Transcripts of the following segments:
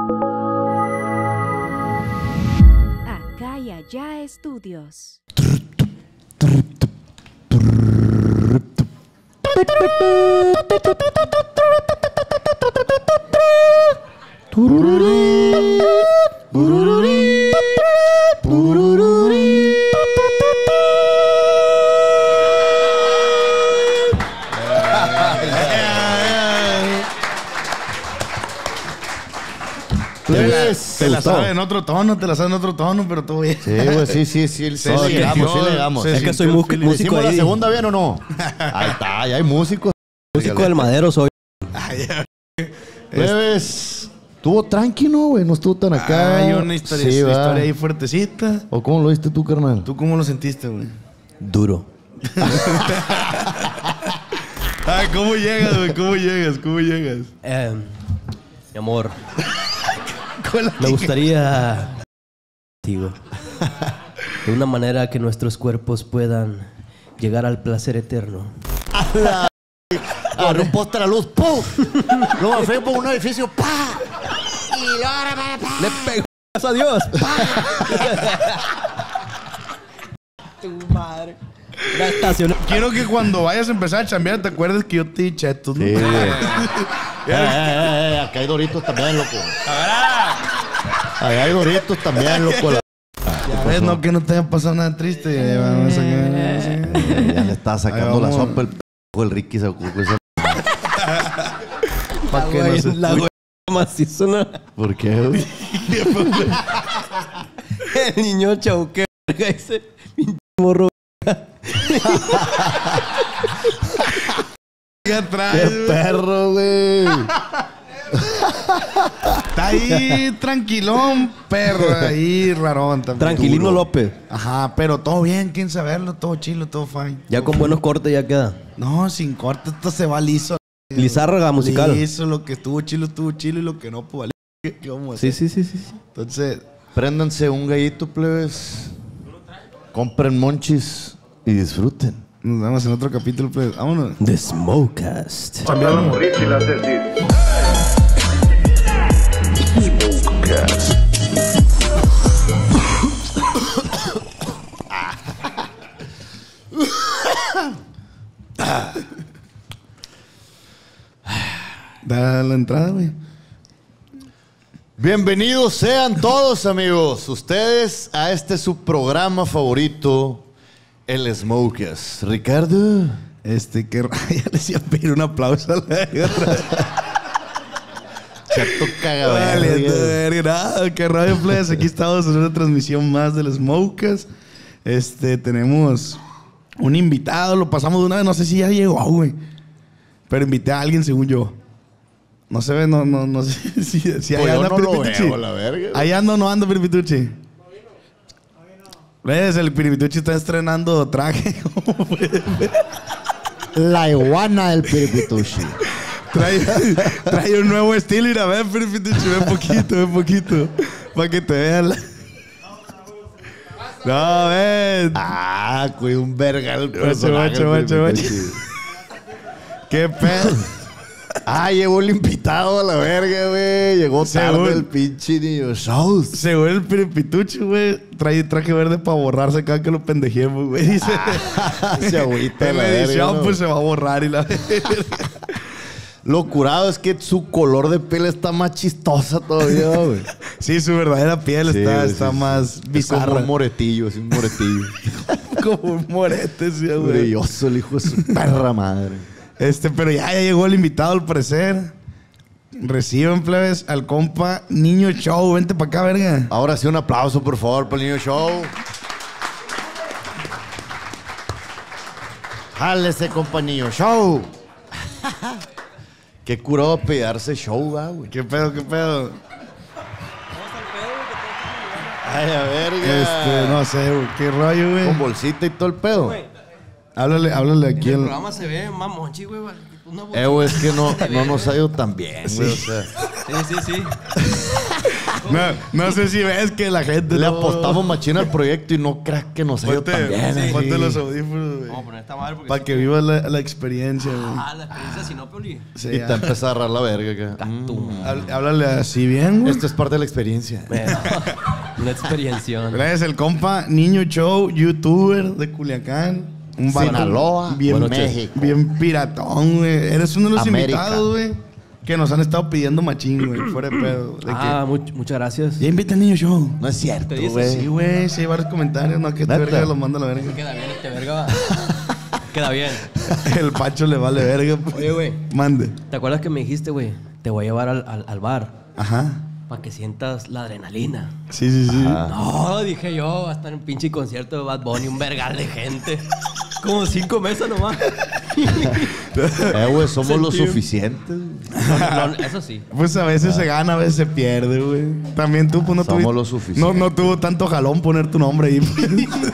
Acá y allá estudios. Te la sabes en otro tono, pero todo bien. Sí, güey, sí. Sí le damos. Es que soy músico ahí. ¿La segunda bien o no? Ahí está, ya hay músicos. Músico del Madero soy. Plebes, estuvo tranquilo, güey, no estuvo tan acá. Hay una historia ahí fuertecita. ¿O cómo lo viste tú, carnal? ¿Tú cómo lo sentiste, güey? Duro. ¿Cómo llegas, güey? ¿Cómo llegas? Mi amor. Me gustaría contigo, de una manera que nuestros cuerpos puedan llegar al placer eterno. Agarré un poste a la luz, ¡pum! Luego me fui por un edificio, ¡pa! Y luego Le pegó a Dios. Tu madre. La estación. Quiero que cuando vayas a empezar a chambear te acuerdes que yo te di chetos, ¿no? Sí, güey. Acá hay Doritos también, loco. Acá hay Doritos también, loco. Ya ves, no, que no te haya pasado nada triste. Ya le estaba sacando la sopa el Ricky se ocupó esa. ¿Para qué no se la güey macizo, ¿no? ¿Por qué, güey? El niño chauque, ese pinche morro. ¿Qué ¡Qué perro, güey! Está ahí tranquilón, perro, ahí rarón también. Tranquilino Duro. López. Ajá, pero todo bien, quién saberlo, todo chilo, todo fine. Ya con buenos cortes ya queda. No, sin corte, esto se va liso. Lizárraga musical. Liso, lo que estuvo chilo, y lo que no, pues vale. ¿Qué vamos a hacer? Sí. Entonces, Préndanse un gallito, plebes. Compren monchis y disfruten. nos vemos en otro capítulo, pues. Vámonos. The Smokecast. Da la entrada, güey. Bienvenidos sean todos, amigos, ustedes a este su programa favorito, el Smokers. Ricardo. Que ya les iba a pedir un aplauso a la guerra. Chato Vale, cagaverga. qué radio, plebes. Aquí estamos en una transmisión más del Smokers. Tenemos un invitado, lo pasamos de una vez, no sé si ya llegó, güey. Pero invité a alguien, según yo. No se ve, no sé si ahí Pues anda yo no lo Piripitucci. veo, la verga. Ahí anda o no anda Piripitucci. ¿Ves? El Piripitucci está estrenando traje. ¿Cómo puede ver? La iguana del Piripitucci. Trae un nuevo estilo. Y a ver, Piripitucci, ven poquito. Para que te vean la... No, ven. Güey, un verga el personaje. Macho. ¿Qué pedo? Llegó el invitado a la verga, güey. Llegó tarde Según- el pinche niño shows. Según el Piripitucci, güey, trae traje verde para borrarse cada que lo pendejemos, güey. Dice, Se agüita en la la verga. edición, ¿no? pues se va a borrar y la... Lo curado es que su color de piel está más chistosa todavía, güey. Sí, su verdadera piel Sí, está sí. más Es como bizarra. un moretillo, así un moretillo. Como un morete, sí, güey. Brilloso el hijo de su perra madre. Pero ya llegó el invitado al parecer. Reciban, plebes, al compa Niño Show. Vente para acá, verga. Ahora sí, un aplauso, por favor, para el niño show. Jálese, compa niño show. Qué curado pegarse show, va, güey. ¿Qué pedo? Ay, a verga. No sé, güey. ¿Qué rollo, güey? Con bolsita y todo el pedo. Háblale aquí El al... programa se ve mamonchi, güey. Güey, es que no nos ha ido tan bien, güey. O sea, Sí. No sé si ves que la gente... Le apostamos machina al proyecto y no creas que nos ha ido tan bien. Ponte los audífonos, güey. Vamos a poner esta madre porque... Para que vivas la experiencia, güey. La experiencia Sinópolis. Sí, Y te empieza a agarrar la verga acá. Háblale así bien, güey. Esto es parte de la experiencia. Una experiencia. Gracias, el compa Niño Show, youtuber de Culiacán. Un vato Sinaloa. bien, Buenas noches. bien piratón, güey. Eres uno de los América. invitados, güey, que nos han estado pidiendo machín, güey. Fuera de pedo. De Muchas gracias. ya invita al Niño Show. No es cierto, ¿Te dices? güey. Sí, güey. Sí, hay varios comentarios. No, que este ¿Neta? verga lo manda a la verga. Queda bien este verga. Queda bien. El Pacho le vale verga. Pues. Oye, güey. Mande. ¿Te acuerdas que me dijiste, güey? Te voy a llevar al bar Ajá. para que sientas la adrenalina. Sí, sí, sí. No, dije yo, va a estar en un pinche concierto de Bad Bunny, un vergal de gente. Como 5 mesas nomás. Güey, somos lo Sentí- suficientes. Eso sí. Pues a veces se gana, a veces se pierde, güey. También tú, pues no Somos tuviste- lo suficiente. No tuvo tanto jalón poner tu nombre ahí. Pues.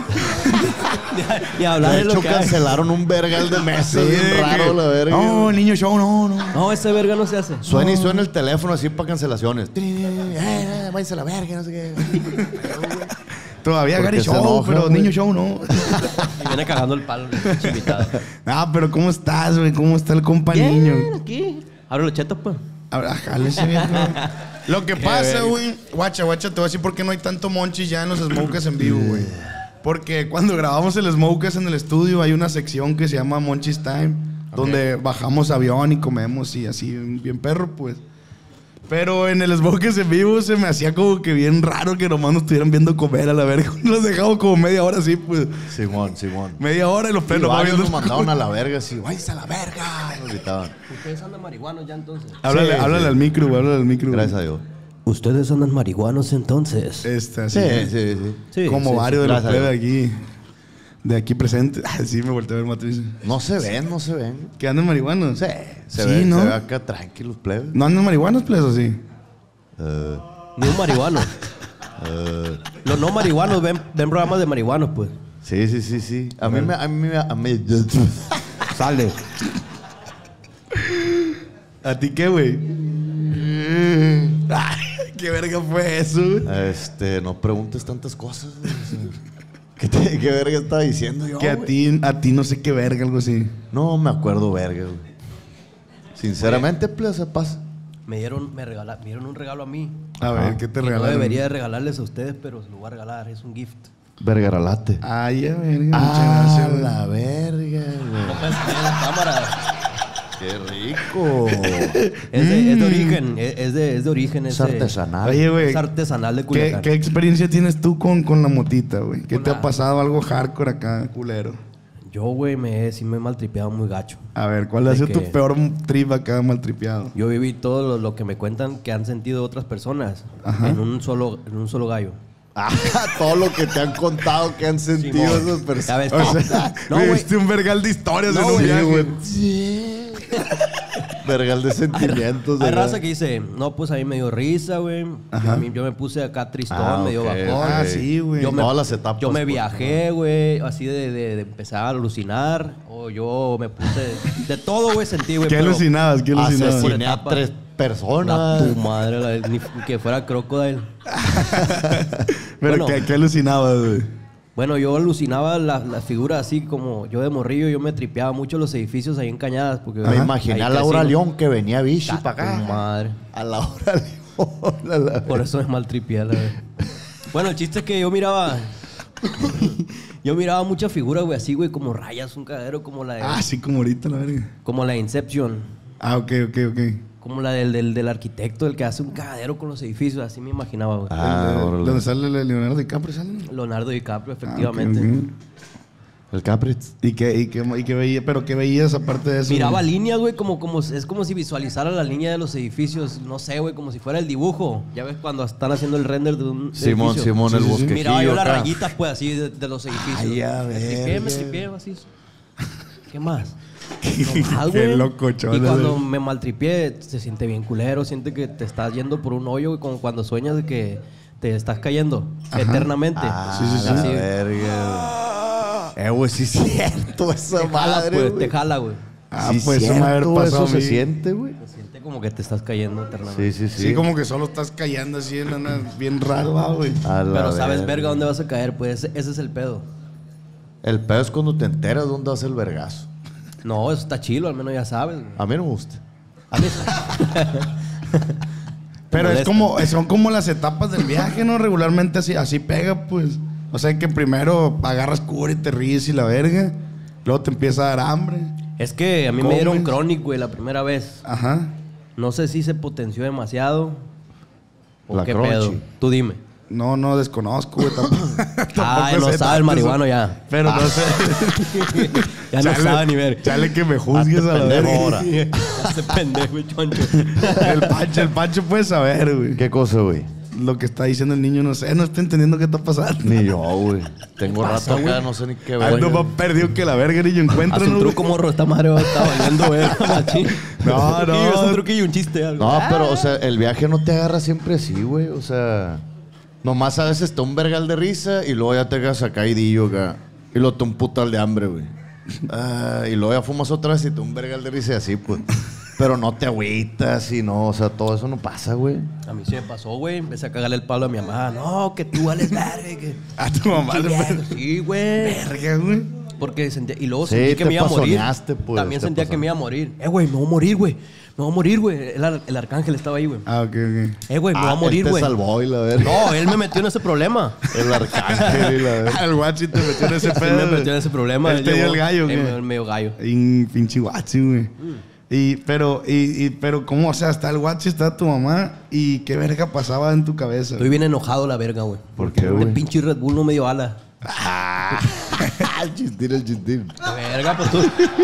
Y hablar De de lo hecho, que hay. cancelaron un vergal de mesas. Bien Sí, raro, que- la verga. No, Niño Show, no. No, ese verga no se hace. Suena y suena el teléfono así para cancelaciones. Váyanse a la verga, no sé qué. Todavía ¿Por Gary qué se Show, enoja, pero güey? Niño Show no. Y viene cagando el palo el pinche invitado. Ah, pero ¿cómo estás, güey? ¿Cómo está el compa Niño? Aquí. Abre los chetos, pues. Ah, jálese, viejo. Lo que pasa, verga. güey. Guacha, te voy a decir por qué no hay tanto monchis ya en los smokers en vivo, güey. Porque cuando grabamos el smokers en el estudio hay una sección que se llama Monchis Time, donde bajamos avión y comemos y así, bien perro, pues. Pero en el smokers en vivo se me hacía como que bien raro que nomás nos estuvieran viendo comer a la verga. Nos dejamos como media hora así, pues. Simón. Media hora y los Y pelos varios viendo. nos mandaron a la verga así. Váyanse a la verga. Nos gritaban. Ustedes andan marihuanos ya entonces. Háblale, Sí, háblale sí. al micro, güey, háblale al micro. güey. Gracias a Dios. Ustedes andan marihuanos entonces. Así. Sí. Sí, Como sí, varios de los Gracias a plebes aquí. De aquí presentes. Sí, me volteé a ver Matriz. No se ven. ¿Que andan marihuanos? Sí, Sí, ve, ¿no? se ve acá tranquilos, plebes. ¿No andan marihuanos, plebes, o sí? Ni un marihuano. Los no marihuanos ven programas de marihuanos, pues. Sí. A mí Sale. ¿A ti qué, güey? Ay, ¿qué verga fue eso, güey? No preguntes tantas cosas, güey. O sea, ¿qué verga estaba diciendo yo, Que a ti no sé qué verga, algo así. No me acuerdo verga, güey. Sinceramente, pues, se pasa. Me dieron un regalo a mí. A ver, ¿qué te Y no regalaron? debería de regalarles a ustedes, pero se lo voy a regalar. Es un gift. Vergaralate. Ay, a verga, muchas gracias, güey. la verga, güey. No puedes poner en la cámara. Qué rico. Es de origen. Es de origen. Es artesanal. Oye, güey, Es artesanal de ¿qué, Culiacán. qué experiencia tienes tú con la motita, güey? ¿Qué Con te la- ha pasado algo hardcore acá, culero? Yo, güey, sí me he maltripeado muy gacho. A ver, ¿cuál ha ¿De sido tu qué? peor trip acá maltripeado? Yo viví todo lo que me cuentan que han sentido otras personas Ajá. en un solo gallo. Todo lo que te han contado que han sentido Simón. esas Ya personas. ves, O sea, no, güey. viste un vergal de historias No, en un güey, viaje. Vergal de sentimientos. Hay ¿verdad? raza que dice, no, pues a mí me dio risa, güey. Ajá. Yo me puse acá tristón, Ah, me dio ok, bajón. Ah, ok. sí, güey. Todas las etapas, Yo me pues, viajé, güey, así de empezar a alucinar. O yo me puse... De todo, güey, sentí, güey. ¿Qué pero- alucinabas? ¿Qué alucinabas? Asesiné a etapa. 3 La personas. tu madre, ni que fuera Crocodile. Pero Bueno. ¿qué alucinabas, güey? Bueno, yo alucinaba las figuras así como yo de morrillo, yo me tripeaba mucho los edificios ahí en Cañadas. Porque Me imaginé a Laura León que venía a Vichy para para acá. madre. A Laura León. Por eso me maltripié, la verdad. Bueno, el chiste es que yo miraba muchas figuras, güey, así, güey, como rayas, un cagadero, como la de, Ah, sí, como ahorita, la verga. como la de Inception, Ah, ok. como la del arquitecto, el que hace un cagadero con los edificios, así me imaginaba, güey. Órale. ¿Dónde sale Leonardo DiCaprio? ¿Sale? Leonardo DiCaprio, Ah, ok, efectivamente. ok. El Capritz. ¿Y qué veías? ¿Pero qué veías aparte de eso? Miraba güey? líneas, güey, es como si visualizara la línea de los edificios, no sé, güey, como si fuera el dibujo. Ya ves cuando están haciendo el render de un Simón, edificio. Simón, Sí, el sí, sí. bosquejillo. Miraba yo las acá. rayitas, pues, así de los edificios. Ay, a Me ver. tripié, así. ¿Qué más? Qué Nomás, güey. loco, chola, Y cuando güey. me maltripié, se siente bien culero. Siente que te estás yendo por un hoyo, güey, como cuando sueñas de que te estás cayendo eternamente. Sí, sí, sí. La Así, verga. Güey, sí es cierto esa te jala, madre, pues, güey. te jala, güey. Ah, Sí, pues eso me haber cierto, pasado eso a se mí. siente, güey. Se siente como que te estás cayendo eternamente. Sí, sí, sí. Sí, como que solo estás callando así en una... Bien raro, güey. A la Pero sabes, verga. verga, dónde vas a caer, pues ese es el pedo. El pedo es cuando te enteras dónde vas el vergazo. No, eso está chilo, al menos ya sabes. güey. A mí no me gusta. A mí sí. Pero es molesta. como, son como las etapas del viaje, ¿no? Regularmente así pega, pues. O sea que primero agarras cura y te ríes y la verga. Luego te empieza a dar hambre. Es que a mí me dieron Comes. Chronic, güey, la primera vez. Ajá. No sé si se potenció demasiado o La qué crunchy. pedo. Tú dime. No desconozco, güey. Tampoco, Ay, tampoco no sé sabe el tanto marihuano eso. ya. Pero no sé. Ya no sabe ni ver. Chale que me juzgues a la pendejo verga. ahora. Ese pendejo, choncho. El Pancho puede saber, güey. ¿Qué cosa, güey? Lo que está diciendo el niño, no sé, no está entendiendo qué está pasando. Ni yo, güey. Tengo pasa, rato acá, güey? no sé ni qué ver. Ando más perdido que la verga, niño. Haz Encuéntranos. un truco, morro. Esta madre está valiendo, güey. Machín. No, no. Sí, es un truquillo, un chiste, algo. No, pero, o sea, el viaje no te agarra siempre así, güey. O sea, nomás a veces está un vergal de risa y luego ya te quedas acá caidillo acá. Y luego te un putal de hambre, güey. Y luego ya fumas otra vez y te un vergal de risa y así, pues. Pero no te agüitas y no, o sea, todo eso no pasa, güey. A mí sí me pasó, güey. Empecé a cagarle el palo a mi mamá. No, que tú vales verga. Que... A tu mamá le Sí, güey. verga, güey. Porque sentía... Y luego Sí, sentí que te me iba a morir. pasoneaste, pues, También te sentía que me iba a morir. Güey, me voy a morir, güey. Me voy a morir, güey. El arcángel estaba ahí, güey. Ah, ok. Güey, me voy a morir, Él te güey. salvó y la verga. No, él me metió en ese problema. El arcángel y la verga. El guachi te metió en ese Sí, pedo. me metió en ese problema. Él te dio el gallo, güey. güey. Me dio gallo. Pinche guachi, güey. Pero, ¿cómo? O sea, está el guachi, está tu mamá. ¿Y qué verga pasaba en tu cabeza? Estoy bien enojado la verga, güey. ¿Por qué, güey? El pinche Red Bull no me dio ala. El chistín, el chistín. La verga, pues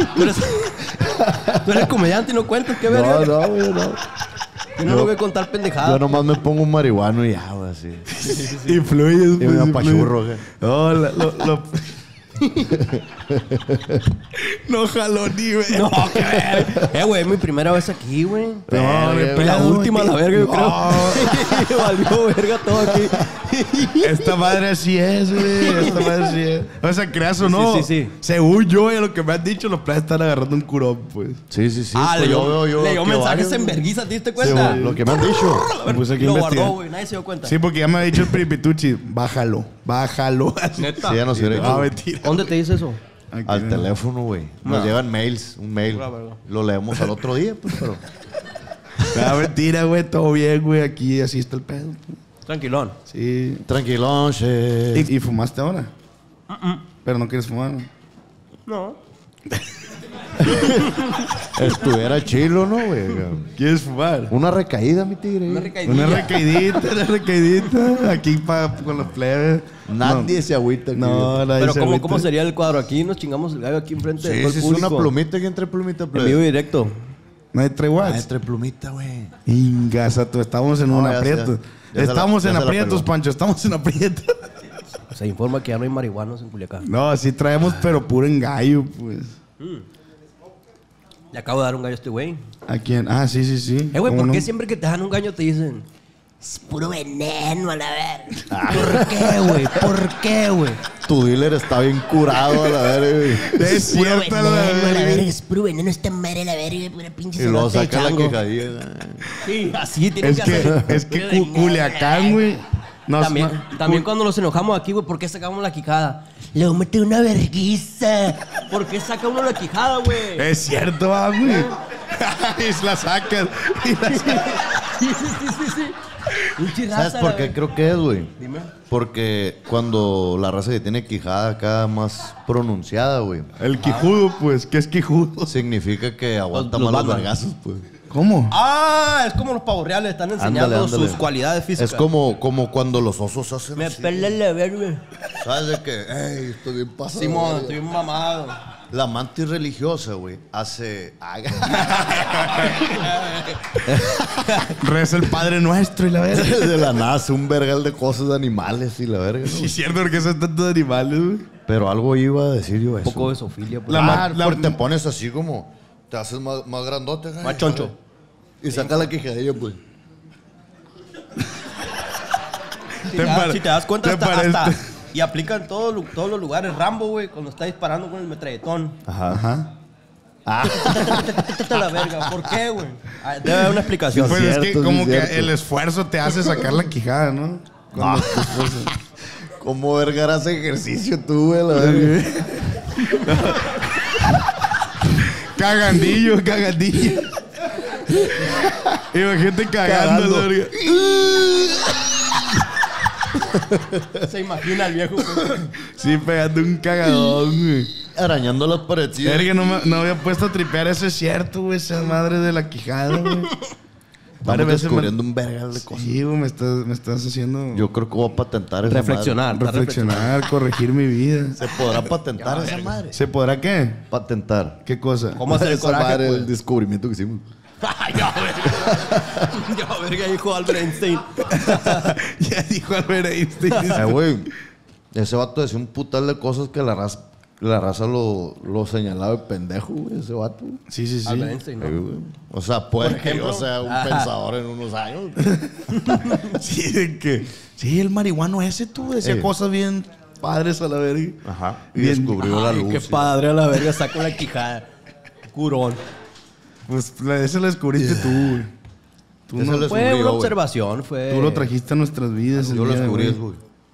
tú eres comediante y no cuentas, qué verga. No, güey, no. Yo no voy a contar pendejadas. Yo nomás me pongo un marihuano y ya, güey, así. Y fluyes, Y me apachurro, güey. No, no jaló ni, güey. No, qué verga. Güey, es mi primera vez aquí, güey. No, Verga, Y la pedo, última, güey. la verga, yo No. creo. Valió verga todo aquí. Esta madre así es, güey. Esta madre así es. O sea, creas o no. Sí, sí, sí. Según yo y a lo que me han dicho, los playas están agarrando un curón, pues. Sí, sí, sí. Le pues dio que mensajes varios, en güey. vergüenza, ¿te diste Sí, cuenta? güey, lo que me han dicho. Me puse aquí a Lo investigar. guardó, güey. Nadie se dio cuenta. Sí, porque ya me ha dicho el Piripituchi, bájalo. Así. Neta. Sí, ya nos hubiera Ah, hecho. mentira. ¿Dónde te dice eso? Aquí, Al ¿no? teléfono, güey. Nos llegan mails, un mail. Lo leemos al otro día, pues, pero... Ah, mentira, güey. Todo bien, güey. Aquí así está el pedo. Tranquilón. Sí. Tranquilón, che. ¿Y fumaste ahora? Pero no quieres fumar, ¿no? No. Estuviera chilo, ¿no, güey? ¿Quieres fumar? Una recaída, mi tigre. Una recaidilla. Una recaidita. Aquí con los plebes. Nadie se agüita. aquí. No, nadie Pero se ¿cómo agüita. sería el cuadro? Aquí nos chingamos el gallo aquí enfrente de Sí, todo sí, el es una público. plumita que entre plumita, En vivo y directo. ¿Nadie trae watts? entre plumita, güey. Ingasato, estamos en No, un ya aprieto. se- ya se la- Estamos ya en se la aprietos, peló. Pancho. Estamos en aprietos. Se informa que ya no hay marihuanos en Culiacán. No, sí traemos, pero puro engallo, pues. Le acabo de dar un gallo a este güey. ¿A quién? Ah, sí. Güey, ¿Cómo ¿por no? qué siempre que te dan un gallo te dicen... Es puro veneno a la verga. ¿Por qué, güey? ¿Por qué, güey? Tu dealer está bien curado a la verga, güey. Es cierto, la verga. Es puro veneno esta madre, la verga, pura pinche Y luego cerote de saca la chango. quejadilla. Sí, así tiene Es que hacer. que, Culiacán, güey. También cuando nos enojamos aquí, güey, ¿por qué sacamos la quijada? Le voy a meter una verguiza. ¿Por qué saca uno la quijada, güey? Es cierto, güey. Y la sacas. Pinche ¿Sabes raza, por la qué verga. creo que es, güey? Dime. Porque cuando la raza que tiene quijada acá más pronunciada, güey, El quijudo, pues. ¿Qué es quijudo? significa que aguanta Los más los Batman. vergazos, pues. ¿Cómo? Ah, es como los pavos reales, están enseñando Ándale. sus cualidades físicas. Es como cuando los osos hacen Me así. pela la verga. ¿Sabes de qué? Ey, estoy bien pasado. Simón, verga. estoy bien mamado. La mantis religiosa, güey, hace... Reza el Padre Nuestro y la verga. de la nada hace un vergal de cosas de animales y la verga, ¿no? Sí, es cierto, porque son tantos animales, güey. Pero algo iba a decir yo Un eso. poco de sofilia, pues. Porque te pones así como... Te haces más grandote. güey. Más choncho. Y saca la quejadilla, pues. Si te das cuenta, te hasta, parece- hasta- y aplican todos los lugares. Rambo, güey, cuando está disparando con el metralletón. Ajá. Ajá. La verga. ¿Por qué, güey? Debe haber una explicación. Pues es que cierto, como sí, que cierto. el esfuerzo te hace sacar la quijada, ¿no? Cuando te esfuerzas. ¿Cómo verga harás ejercicio tú, güey? La verga. Cagandillo. Imagínate cagando, la verga. Se imagina el viejo. Sí, pegando un cagadón, güey. Arañando las paredes. Verga, no había puesto a tripear, eso es cierto, güey. Esa madre de la quijada, güey. Estamos veces descubriendo un vergal de cosas. Sí, güey, me estás haciendo Yo creo que voy a patentar esa reflexionar, corregir mi vida. madre. ¿Se podrá patentar esa madre? ¿Se podrá qué? Patentar. ¿Qué cosa? ¿Cómo hacer el Esa coraje, madre, pues? el descubrimiento que hicimos. Ya, verga, dijo Albert Einstein. Ya dijo Albert Einstein. Güey, ese vato decía un putal de cosas que la raza lo señalaba de pendejo, güey, ese vato. Sí. Albert Einstein, ¿no? Güey. O sea, puede Por que ejemplo. yo sea un pensador en unos años. Sí, de que... Sí, el marihuano ese, tú, decía cosas bien padres a la verga. Ajá. Y Bien. descubrió la Ay, luz. qué padre a la verga, saca una quijada. Curón. Pues ese lo descubriste tú, güey. Tú, Ese no- lo Fue descubrió, una güey. observación, fue... tú lo trajiste a nuestras vidas. el Yo lo día de descubrí, hoy. güey.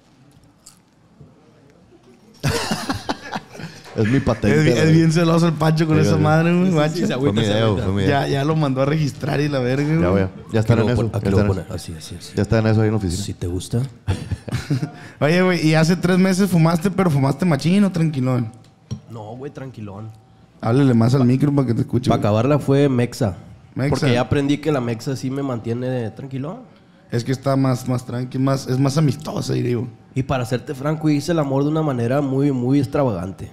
Es mi patente. Es bien celoso el Pancho con Sí, esa sí. madre, güey, guacho. Sí, se Fue mi idea, fue mi idea. Ya lo mandó a registrar y la verga, güey. Ya, güey. Ya están en eso. Aquí Ya lo están, voy a poner. Así. ya están en eso ahí en la oficina. Si te gusta. Oye, güey, y hace 3 meses fumaste, pero fumaste machín o tranquilón. No, güey, tranquilón. Háblele más al micro para que te escuche. Para güey. acabarla fue Mexa. Mexa. Porque ya aprendí que la Mexa sí me mantiene tranquilón. Es que está más tranqui, es más amistosa, diría. Y para serte franco, hice el amor de una manera muy, muy extravagante.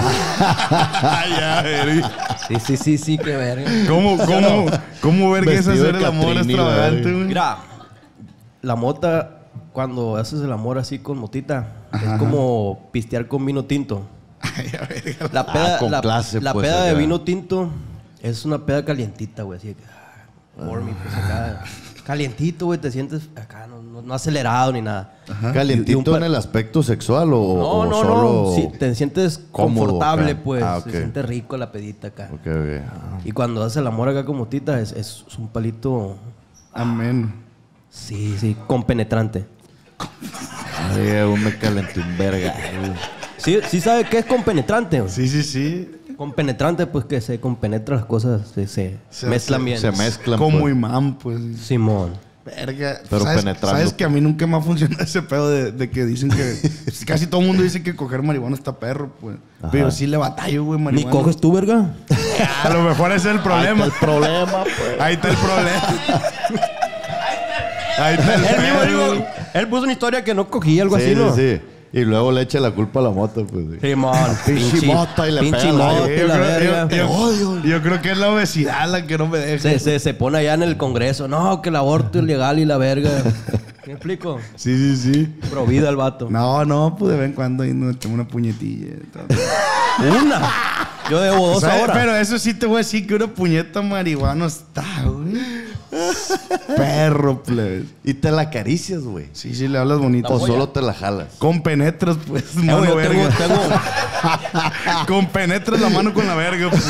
Ya, verga. Sí, qué verga. ¿Cómo verga es Vestido de hacer el amor Catrini, la extravagante, verga. güey? Mira, la mota, cuando haces el amor así con motita, es como pistear con vino tinto. Ay, a verga. La peda, con la, clase, la pues, peda de acá. vino tinto es una peda calientita, güey. Así de que, warmy, pues acá. Calientito, güey, te sientes acá, no acelerado ni nada. ¿Calientito Y un en el aspecto sexual o No, solo sí, te sientes cómodo confortable, acá? pues. Ah, ok. Se siente rico la pedita acá. Ok, ok. Ah. Y cuando haces el amor acá con motita, es un palito, Amén. sí, compenetrante. Ay, güey, me calenté un verga. Sí sabe qué es compenetrante. güey? Sí. Compenetrante, pues que se compenetra las cosas, se mezclan bien. Se mezclan. Como pues. imán, pues. Simón. Verga. Pero ¿Sabes, penetrando. ¿Sabes que a mí nunca me ha funcionado ese pedo de que dicen que... casi todo el mundo dice que coger marihuana está perro, pues. Pero sí le batallo, güey, ¿Ni marihuana. coges tú, verga? A lo mejor ese es el problema. Ahí está el problema, pues. Ahí está el problema. Ahí está el pedo. Él puso una historia que no cogía, algo así, ¿no? Sí. Y luego le echa la culpa a la moto, pues. Sí. Simón. Pinche mota y le pinche pega la- mota Sí, y la verga. yo creo que es la obesidad la que no me deja. Se pone allá en el Congreso. No, que el aborto es legal y la verga. ¿Me explico? Sí. Pro vida el vato. No, pues de vez en cuando ahí nos echamos una puñetilla. Una. Yo debo 2 ¿Sabes? horas. Pero eso sí te voy a decir que una puñeta marihuana está, güey. Perro, plebes. Y te la acaricias, güey. Sí, le hablas bonito. O solo te la jalas. Compenetras, pues, Güey, mano yo verga. tengo... Compenetras la mano con la verga, pues.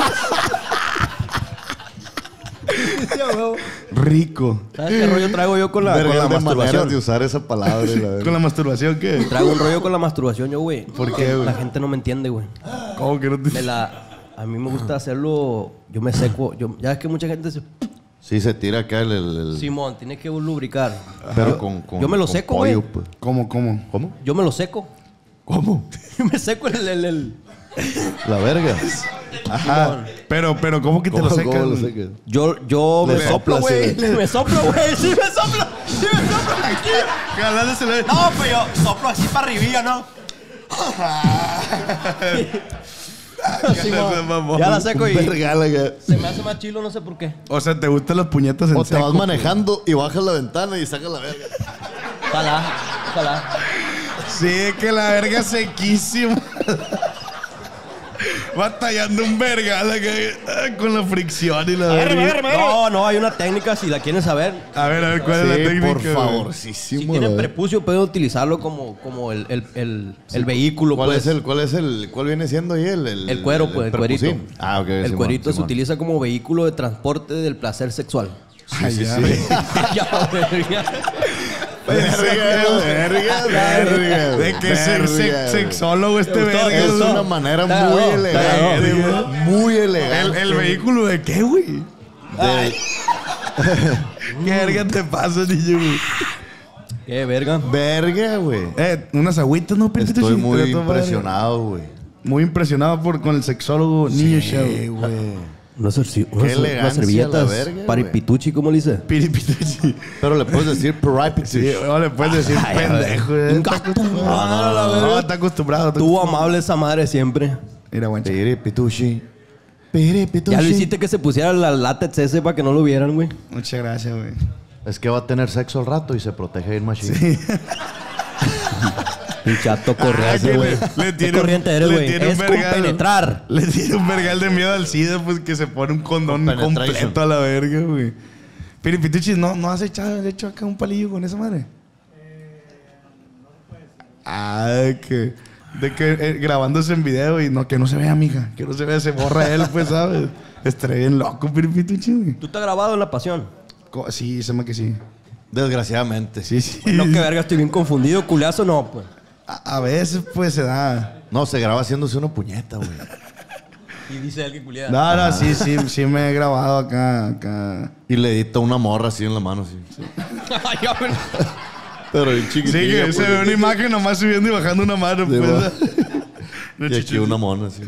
Rico. ¿Sabes qué rollo traigo yo con la Verga de maneras de masturbación? usar esa palabra. y la verga. ¿Con la masturbación qué? Traigo un rollo con la masturbación yo, güey. ¿Por qué, güey? La gente no me entiende, güey. ¿Cómo que no te... A mí me gusta hacerlo... Yo me seco. Ya ves que mucha gente dice... Sí, se tira acá el- Simón, tienes que lubricar. Pero con Yo me lo con seco, pollo, güey. pues. ¿Cómo? ¿Cómo? Yo me lo seco. ¿Cómo? Yo me seco el... La verga. Ajá. Pero, ¿cómo que te lo ¿Cómo secas? lo güey? secas? Yo Le me soplo, soplas, güey. sí. Me soplo, güey. Sí, me soplo. Jalándoselo. No, pues yo soplo así para arribilla, ¿no? Sí, mamón. ya la seco y Verga, la- se me hace más chilo, no sé por qué. O sea, ¿te gustan las puñetas en O te seco? vas manejando y bajas la ventana y sacas la verga. Ojalá. Sí, que la verga sequísima. batallando un vergal acá, con la fricción y la verga. No, hay una técnica si la quieren saber. A ver, ¿cuál es la técnica? por güey? favor, Si sí, tienen prepucio, pueden utilizarlo como el vehículo. ¿Cuál pues. cuál viene siendo ahí El cuero, pues, el cuerito. prepusín? Ah, ok. El Simón, cuerito se Simón. utiliza como vehículo de transporte del placer sexual. Ay, ya. Ya, verga. Verga. De que ser sexólogo este verga. Es ¿no? una manera Está muy no, elegante, está güey. Muy elegante. ¿El vehículo de qué, güey? ¿Qué verga te pasa, niño, güey? Qué verga. Verga, güey. Unas agüitas, ¿no? Pepito? Estoy Sí, muy te la tomo, impresionado, güey. Muy impresionado con el sexólogo Niño Show. Sí, güey. Unas elegancia servilletas la verga, para güey. pituchi, ¿cómo le dice? Piripituchi. Pero le puedes decir private. Sí, o le puedes decir pendejo. Está acostumbrado. No, está acostumbrado. Tú amable esa madre siempre. Mira, guancho. Piripituchi. Ya lo hiciste que se pusiera la látex ese para que no lo vieran, güey. Muchas gracias, güey. Es que va a tener sexo al rato y se protege el machine. Pinchato corriente, que güey. le ¿Qué tiene- corriente eres, le güey? tiene un Es vergal. compenetrar. Le tiene un vergal de miedo al SIDA, pues que se pone un condón Compenetration. completo a la verga, güey. Piripituchi, ¿no has hecho acá un palillo con esa madre? Que... De que grabándose en video y no, que no se vea, mija. Que no se vea, se borra él, pues, ¿sabes? Estaré bien loco, Piripituchi, güey. ¿Tú te has grabado en La Pasión? Sí, se me que sí. Desgraciadamente. Sí. No, que verga, estoy bien confundido. Culeazo no, pues. A veces, pues, se da... No, se graba haciéndose una puñeta, güey. Y dice él que culea. No, sí me he grabado acá. Y le edita una morra así en la mano, así. Ay, ya, güey. Pero bien Sí, chiquitilla. que se ve una imagen nomás subiendo y bajando una mano, Sí, pues. Y aquí una mona, así.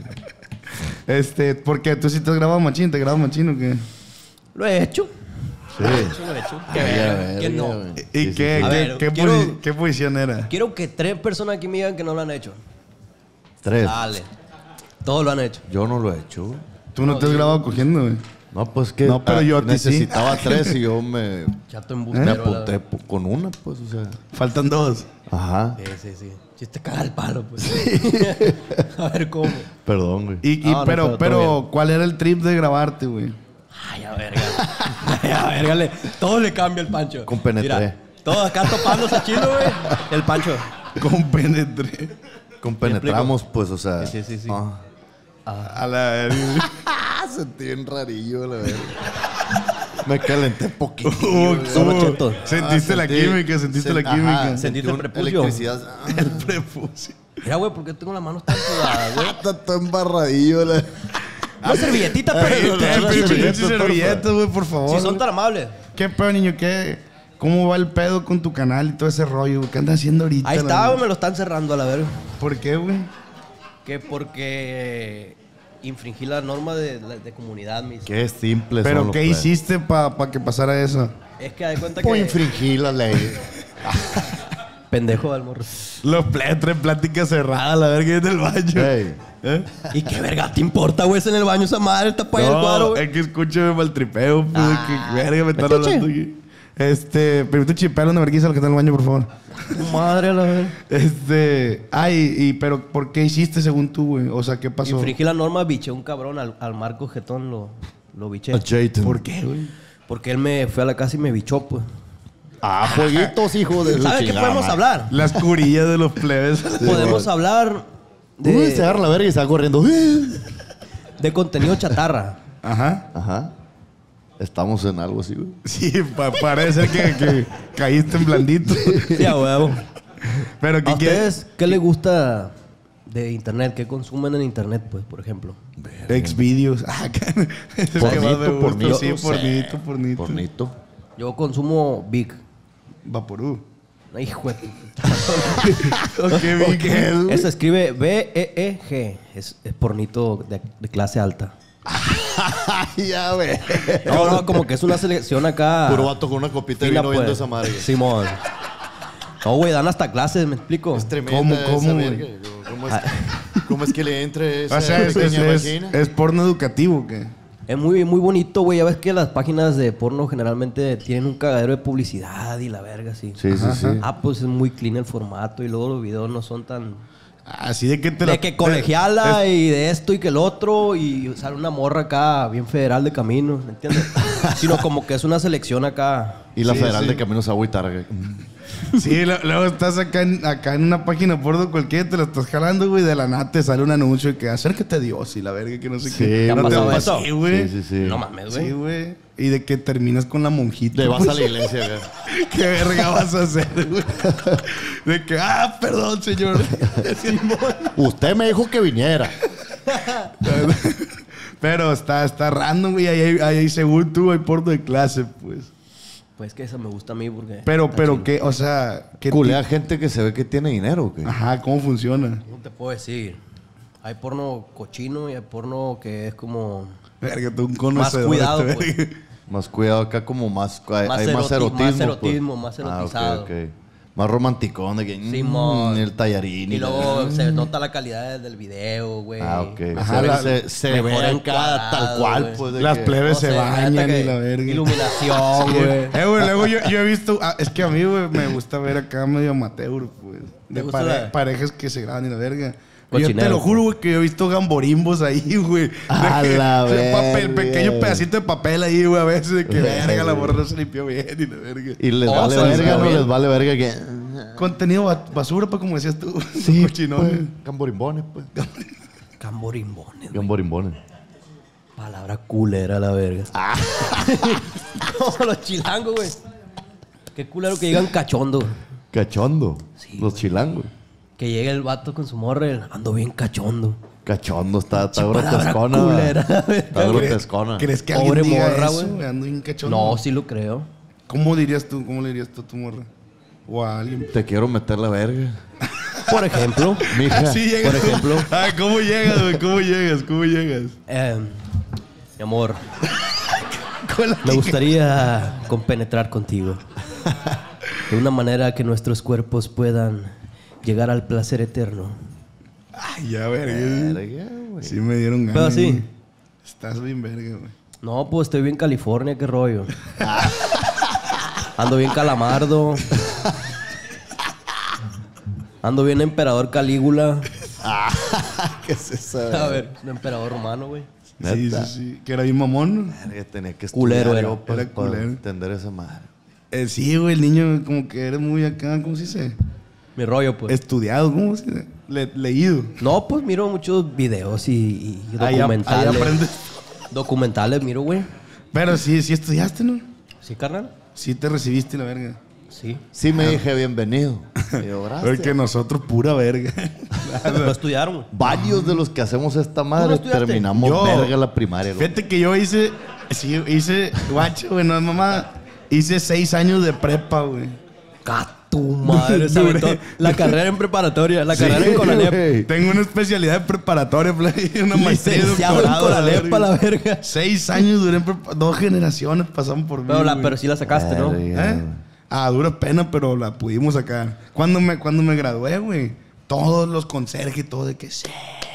Porque tú sí te has grabado machín, ¿te grabas machín o qué? Lo he hecho. Sí. Lo he hecho. Qué verga. ¿Quién no? ¿Y qué, A ver, qué quiero- qué posición era? Quiero que 3 personas aquí me digan que no lo han hecho. 3. Dale. Todos lo han hecho. Yo no lo he hecho, güey. Tú no te has grabado cogiendo, güey. No, pues que. No, pero yo a ti sí. necesitaba 3 y yo me Chato en me bustero. apunté con una, pues, o sea. Faltan 2. Ajá. Sí. Si te caga el palo, pues. A ver cómo. Perdón, güey. No, pero ¿cuál era el trip de grabarte, güey? Ay, a verga. Ay, a verga. Todo le cambia el Pancho. Compenetré. Mira, todo acá topándose a chilo, güey. El Pancho. Compenetré. Compenetramos, pues, o sea. Sí. A la verga. Sentí bien rarillo, la verdad. Me calenté poquito. Solo cheto. Sentiste la química, sentiste la química. Sentiste el prepucio. Electricidad. El prepucio. Mira, güey, ¿por qué tengo las manos tan sudadas, güey? Está todo embarradillo, la. Una servilletita, pero... Servilletas, güey, por favor. Si son tan amables. ¿Qué pedo, niño? ¿Cómo va el pedo con tu canal y todo ese rollo, güey? ¿Qué andas haciendo ahorita? Ahí la está, verdad? güey, me lo están cerrando a la verga. ¿Por qué, güey? Que porque infringí la norma de comunidad, mis. Qué simple son ¿Pero los qué plebes. hiciste para que pasara eso? Es que hay cuenta Por que... infringir la ley. Pendejo al morro. Los tres pláticas cerradas, la verga, del baño. Ey. ¿Eh? ¿Y qué verga te importa, güey? Es en el baño esa madre, está para el cuadro, güey. es que escúchame maltripeo, pues, que verga me están Metiche. hablando aquí. Primero chipelo una vergüenza lo que está en el baño, por favor. Tu madre a la verga. Pero ¿por qué hiciste según tú, güey? O sea, ¿qué pasó? Infringí la norma, biché un cabrón al Marco Getón, lo biché. A Jayton. ¿Por qué, güey? Porque él me fue a la casa y me bichó, pues. Ah, jueguitos, hijo de su ¿Sabes qué chingada podemos madre. hablar? Las curillas de los plebes. Podemos hablar Uy, se agarra la verga y se va corriendo. de contenido chatarra. Ajá. Ajá. Estamos en algo así, güey. Sí, parece que caíste en blandito. Sí, a huevo. Pero ¿A ¿qué quieres? ustedes qué les gusta de internet? ¿Qué consumen en internet, pues, por ejemplo? Exvideos. Es el que más me gusta. Pornito, Sí, pornito. Pornito. Yo consumo Big. Vaporú. Ay, hijo de Ok, Eso escribe B-E-E-G. Es pornito de clase alta. Ya, güey. No, como que es una selección acá. Puro vato con una copita de fina, vino viendo pues. esa madre. güey. Simón. No, güey, dan hasta clases, ¿me explico? Es tremenda ¿Cómo, esa güey? verga. ¿Cómo es que le entre esa O sea, pequeña vagina? es porno educativo, ¿qué? Es muy bonito, güey. Ya ves que las páginas de porno generalmente tienen un cagadero de publicidad y la verga, sí. Sí. Ah, pues es muy clean el formato y luego los videos no son tan... Así de que te De que colegiala y de esto y que el otro y sale una morra acá bien federal de camino, ¿me entiendes? Sino como que es una selección acá. Y la Sí, Federal sí. de Caminos Agua y Targa. Sí, luego estás acá en una página porno cualquiera, te la estás jalando, güey, de la nada te sale un anuncio y que acércate a Dios y la verga que no sé Sí, qué. ¿te No ha te pasado pasa, eso? sí, güey. Sí, sí, sí. No mames, güey. Sí, güey. Y de que terminas con la monjita. Le vas güey. a la iglesia, güey. ¿Qué verga vas a hacer, güey? De que, perdón, señor. Usted me dijo que viniera. Pero está random, güey. Ahí, según tú, hay porno de clase, pues. Pues que eso me gusta a mí porque... Pero, está chingón. ¿qué? O sea, ¿qué Culea gente que se ve que tiene dinero, güey. Ajá, ¿cómo funciona? No te puedo decir. Hay porno cochino y hay porno que es como... Verga, tú un Más conocedor. cuidado, este, pues. verga. Más cuidado acá como más... Hay más Más erotismo. erotismo, pues. más erotizado. Ok. Más romanticón de que... Simón. el tallarín. Y la- luego se nota la calidad del video, güey. Ok. Ajá, se ve mejor acá encuadrado, tal cual, güey. pues. de Las que- plebes No se sé, bañan neta que y la verga. Iluminación, güey. Güey, luego yo he visto... es que a mí, güey, me gusta ver acá medio amateur, pues. ¿Te De gusta la- parejas que se graban y la verga. Yo te Cochinero, lo juro, güey, que yo he visto gamborimbos ahí, güey. A De que- la de papel, verga. pequeño pedacito de papel ahí, güey, a veces de que verga, la morra no se limpió bien y la verga. Y les Oh, vale se les verga, ve no bien. les vale verga que... Contenido basura, pues, como decías tú. Sí, Cochinones. pues, gamborimbones, pues. Camborimbones, güey. Gamborimbones. Palabra culera la verga. Como los chilangos, güey. Qué culero que llegan cachondo. Cachondo. Sí, Los güey. chilangos. Que llegue el vato con su morre, ando bien cachondo. Cachondo está palabra grotescona. culera. Está grotescona. ¿Crees que Pobre alguien diga morra, eso, güey. güey? Ando bien cachondo. No, sí lo creo. ¿Cómo dirías tú? ¿Cómo le dirías tú a tu morra? O a alguien. Te quiero meter la verga. Por ejemplo, Mija. Sí, llegas por tú. ejemplo. Ay, ¿cómo llegas, güey? ¿Cómo llegas? ¿Cómo llegas? Mi amor, Con la me gustaría compenetrar contigo. De una manera que nuestros cuerpos puedan llegar al placer eterno. Ay, ya, verga. Verga, güey. Sí me dieron ganas. Pero sí. güey. Estás bien verga, güey. No, pues estoy bien California, qué rollo. Ando bien Calamardo. Ando bien Emperador Calígula. ¿Qué es eso? A ver, un emperador romano, güey. Sí, Neta. sí, sí. Que era bien mamón. Verga, tenía que Culero estudiar era. yo para Era culero. entender esa madre. Sí, güey, el niño como que eres muy acá, ¿cómo se dice? Mi rollo, pues. Estudiado, ¿cómo se dice? Leído. No, pues miro muchos videos y Ahí documentales. aprendes. Documentales miro, güey. Pero sí estudiaste, ¿no? ¿Sí, carnal? Sí te recibiste la verga. Sí. Sí me dije bienvenido. Y yo, gracias. Porque nosotros pura verga. ¿Lo estudiaron, güey? Varios de los que hacemos esta madre estudiaste? terminamos Yo- verga la primaria. güey. Fíjate que yo hice, guacho, güey, no es mamá. Hice 6 años de prepa, güey. Tu madre, se Duré- aventó la carrera en preparatoria, la Sí, carrera en Conalep. güey. Tengo una especialidad de preparatoria, play, una maestría y Licenciado en doctorado. Conalep a la verga. 6 años duré en prepa. 2 generaciones pasaron por mí. güey. Pero sí la sacaste, ¿no? Verga, ¿Eh? güey. A dura pena, pero la pudimos sacar. Cuando me gradué, güey, todos los conserjes y todo de que sí.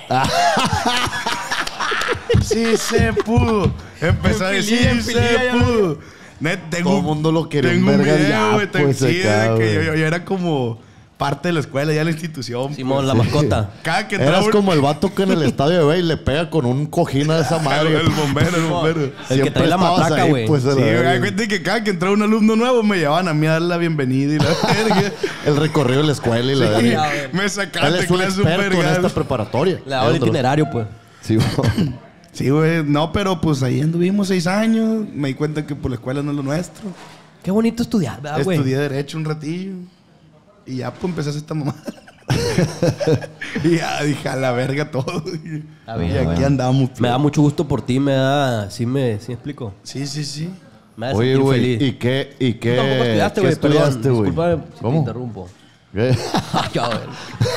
Sí se pudo. Empezó a decir, En sí fililla, se ya, pudo. Todo el mundo lo quería Tengo un verga video, ya, güey. pues, Sí, acá, de que güey. yo era como parte de la escuela, ya de la institución. Simón, pues. la mascota. Cada que entraba Eras un- como el vato que en el estadio de bay le pega con un cojín a esa madre. el bombero, el bombero. El que Siempre trae la estabas matraca, ahí, güey. pues, a Sí, la güey, verga. cuenta que cada que entraba un alumno nuevo me llevaban a mí a dar la bienvenida y la verga. El recorrido de la escuela y la Sí, verga. me sacaban Él de es un clase experto super en esta gas. preparatoria. Le daba el Otro. itinerario, pues. Sí, güey. Sí, güey. No, pero pues ahí anduvimos 6 años. Me di cuenta que por la escuela no es lo nuestro. Qué bonito estudiar, ¿verdad, güey? Estudié Derecho un ratillo. Y ya pues empecé a hacer esta mamá. y ya dije a la verga todo. Está bien, y aquí güey. andamos. Me da mucho gusto por ti, me da... ¿Sí me explico? Sí, sí, sí. Me da Oye, sentir güey, feliz. ¿y qué? ¿Y qué? Tú tampoco estudiaste, ¿Qué güey, perdón. estudiaste, güey? Disculpa si te ¿Cómo? interrumpo. ¿Qué? Ay, a ver.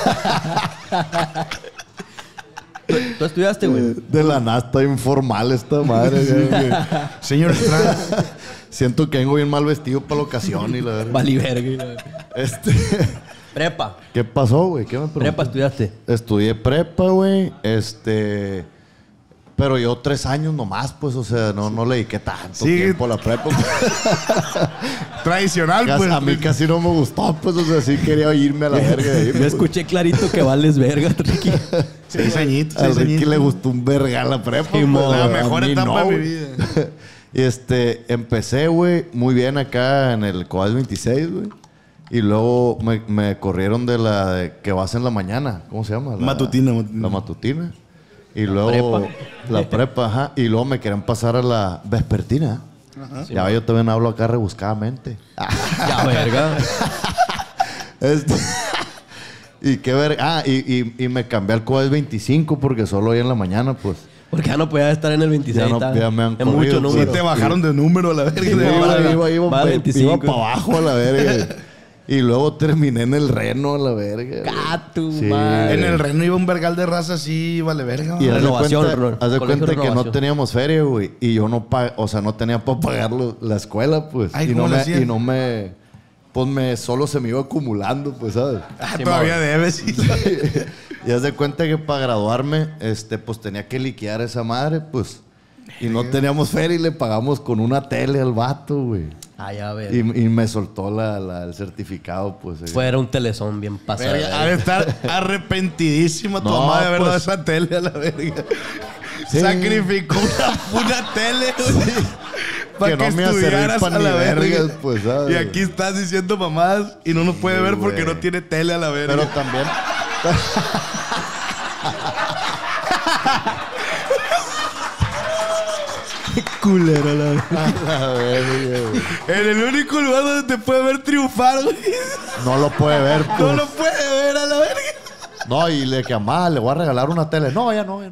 ¿Tú estudiaste, güey? De la nasta informal esta madre, güey. Señor Estrada. Siento que vengo bien mal vestido para la ocasión y la verga. Vali verga. Prepa. ¿Qué pasó, güey? ¿Qué me preguntaste? Prepa estudiaste. Estudié prepa, güey. Pero yo 3 años nomás, pues, o sea, no le dediqué tanto tiempo a la prepa. Tradicional, pues. A mí casi no me gustó, pues, o sea, sí quería irme a la verga de ahí. Yo Pues. escuché clarito que vales verga, Ricky. 6 añitos, A 6 Ricky añitos. le gustó un verga la prepa. Sí, pues, mo, La a mejor mí etapa no, de mi güey. vida. Y empecé, güey, muy bien acá en el Coas 26, güey. Y luego me corrieron de que vas en la mañana. ¿Cómo se llama? Matutina. La matutina. Y luego la prepa, ajá. Y luego me querían pasar a la vespertina. Ajá. Ya yo también hablo acá rebuscadamente. Ya, verga. Y qué verga. Y me cambié al Coas 25 porque solo hoy en la mañana, pues. Porque ya no podía estar en el 26. Ya me han es mucho corrido, número. Sí, te bajaron de número a la verga. Iba Va 25. para abajo a la verga. Y luego terminé en el Reno a la verga. ¡Catu, Sí. madre! En el Reno iba un vergal de raza así, vale verga. Y haz de Renovación, cuenta, haz de colegio cuenta que no Renovación. teníamos feria, güey. Y yo no tenía para pagar la escuela, pues. Ay, y ¿cómo le hacían? Pues solo se me iba acumulando, pues, ¿sabes? Todavía debes. Sí. Y haz de cuenta que para graduarme, pues tenía que liquidar esa madre, pues. Y no teníamos feria y le pagamos con una tele al vato, güey. Ah, ya, verga. Y me soltó el certificado, pues. Fuera un telezón bien pasado. Verga, ha de estar arrepentidísima tu No, mamá de haber dado pues. esa tele a la verga. Sí. Sacrificó una tele, güey. Para que, no me iba a servir estudiaras pa' a la ni verga. vergas, pues, ¿sabes? Y aquí estás diciendo mamadas y no nos puede ver porque güey. no tiene tele a la verga. Pero también. Culero, la A ver, güey. En el único lugar donde te puede ver triunfar, güey. No lo puede ver, pues. No lo puede ver a la verga. No, y le que mamá, le voy a regalar una tele. No, ya no.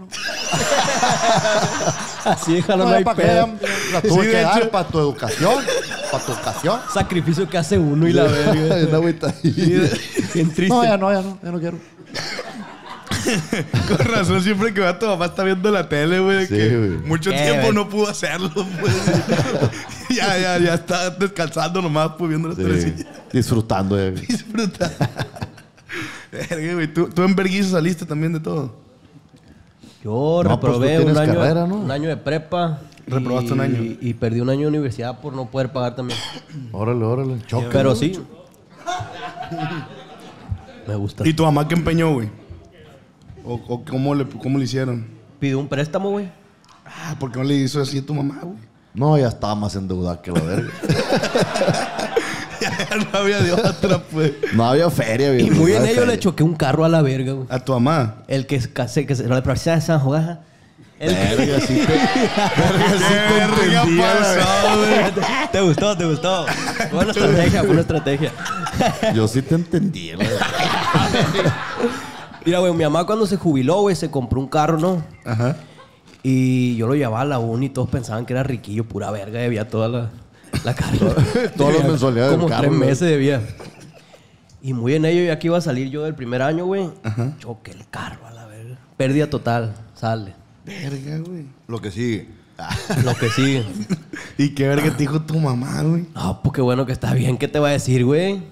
Así déjalo, no No, hay ¿para qué? pedo. La tuve Sí, de que dar hecho. para tu educación. Para tu educación. Sacrificio que hace uno y la verga. Una agüita ahí. Bien triste. No, ya no quiero. Con razón, siempre que va tu mamá está viendo la tele, güey. Sí, que güey. mucho ¿Qué, tiempo güey? no pudo hacerlo, pues. ya está descansando nomás, pues, viendo la telecilla. Disfrutando. Disfruta. Verga, güey. ¿Tú en verguizo saliste también de todo? Yo No, pues, tú reprobé tienes un año, carrera, ¿no? un año de prepa. Reprobaste un año. Y perdí un año de universidad por no poder pagar también. Órale. Choca. Pero sí. Me gusta. ¿Y tu mamá qué empeñó, güey? ¿O cómo le hicieron? Pidió un préstamo, güey. Ah, ¿por qué no le hizo así a tu mamá, güey? No, ya estaba más endeudada que la verga. Ya no había de otra, pues. No había feria, Y güey. muy No en había ello le feria. choqué un carro a la verga, güey. A tu mamá. El que se lo de profesor de San Juan. El Verga, sí te... Verga pasó, güey. ¿Te gustó? Fue una estrategia. Yo sí te entendí, la verdad. Mira, güey, mi mamá cuando se jubiló, güey, se compró un carro, ¿no? Ajá. Y yo lo llevaba a la uni y todos pensaban que era riquillo, pura verga, debía toda la carga. Todas las mensualidades Como del carro, 3 güey. meses debía. Y muy en ello, ya que iba a salir yo del primer año, güey, choqué el carro a la verga. Pérdida total, sale. Verga, güey. Lo que sigue. Lo que sigue. ¿Y qué verga te dijo tu mamá, güey? No, pues qué bueno que está bien. ¿Qué te va a decir, güey?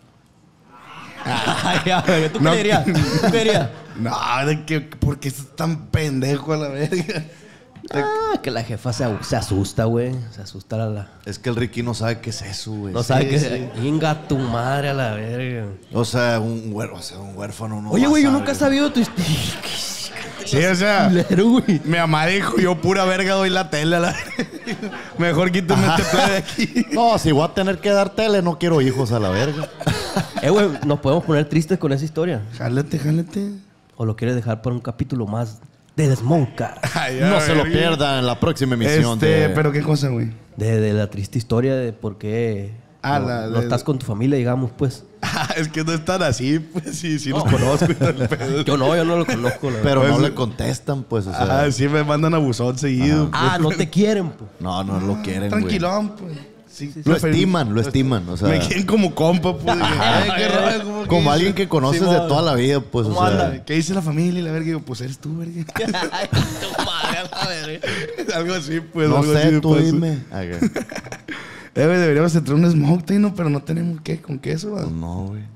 Ay, a ver, ¿tú qué No. dirías? ¿Tú qué dirías? No, de que, ¿por qué estás tan pendejo a la verga? Ah, que la jefa se asusta, güey. Se asusta Es que el Ricky no sabe qué es eso, güey. No sabe que... Inga tu madre a la verga. O sea, un huérfano no Oye, va a güey, yo saber. nunca he sabido tu historia. Sí, o sea, Culero, güey. mi mamá dijo, yo pura verga doy la tele a la verga. Mejor quítame este pedo de aquí. No, si voy a tener que dar tele, no quiero hijos a la verga. Güey, nos podemos poner tristes con esa historia. Jálate. ¿O lo quieres dejar para un capítulo más del Smokecar? Ay, No a se lo verga. pierdan en la próxima emisión de... Pero qué cosa, güey. De la triste historia de por qué no estás con tu familia, digamos, pues. Es que no están así, pues sí los conozco y todo el pedo. Yo no lo conozco. La Pero verdad. no le contestan, pues, o sea... Sí me mandan a buzón seguido. Ah, no te quieren, pues. No lo quieren, güey. Tranquilón, pues. Sí, Lo estiman, o sea... Me quieren como compa, pues. Qué rollo, ¿cómo Como que alguien dice? que conoces Sí, de mo- toda la vida, pues, o ¿Cómo sea... anda? ¿Qué dice la familia? Y la verga, digo, pues eres tú, verga. Ay, tu madre, a la verga. Algo así, pues. No algo así sé, me tú pasó. dime. Güey, deberíamos entrar un smoke day, ¿no? Pero no tenemos qué, con queso, va. No, güey.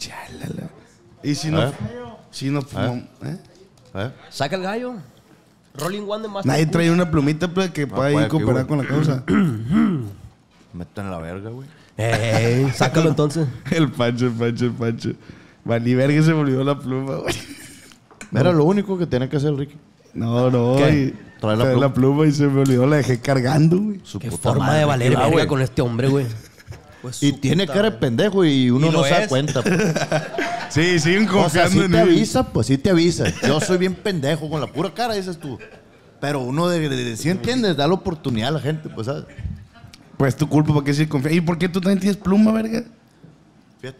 Chalala. Y si no. ¿Eh? Si no. ¿Eh? ¿Eh? Saca el gallo. Rolling One de Master Nadie Cool. trae una plumita pues, que pueda puede ir aquí, cooperar güey. con la causa. Metan la verga, güey. Sácalo entonces. el Pancho. Valí verga se me olvidó la pluma, güey. Era lo único que tenía que hacer el Ricky. No, ¿Qué? y Trae la trae la pluma y se me olvidó, la dejé cargando, güey. Su Qué puta forma madre. de valer Ah, verga güey. con este hombre, güey. Pues Y su tiene puta cara de madre. pendejo y uno Y no lo se da es. cuenta. Pues. Sí, siguen O sea, confiando sí en te mí. avisa, pues sí te avisa. Yo soy bien pendejo con la pura cara, dices tú. Pero uno sí entiendes, da la oportunidad a la gente, pues, ¿sabes? Pues tu culpa, ¿para qué sí confía? ¿Y por qué tú también tienes pluma, verga? Fíjate.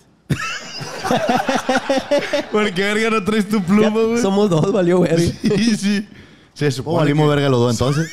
¿Por qué, verga, no traes tu pluma, güey? Somos dos, valió verga. Sí. Se ¿Cómo supone valimos que verga los dos entonces?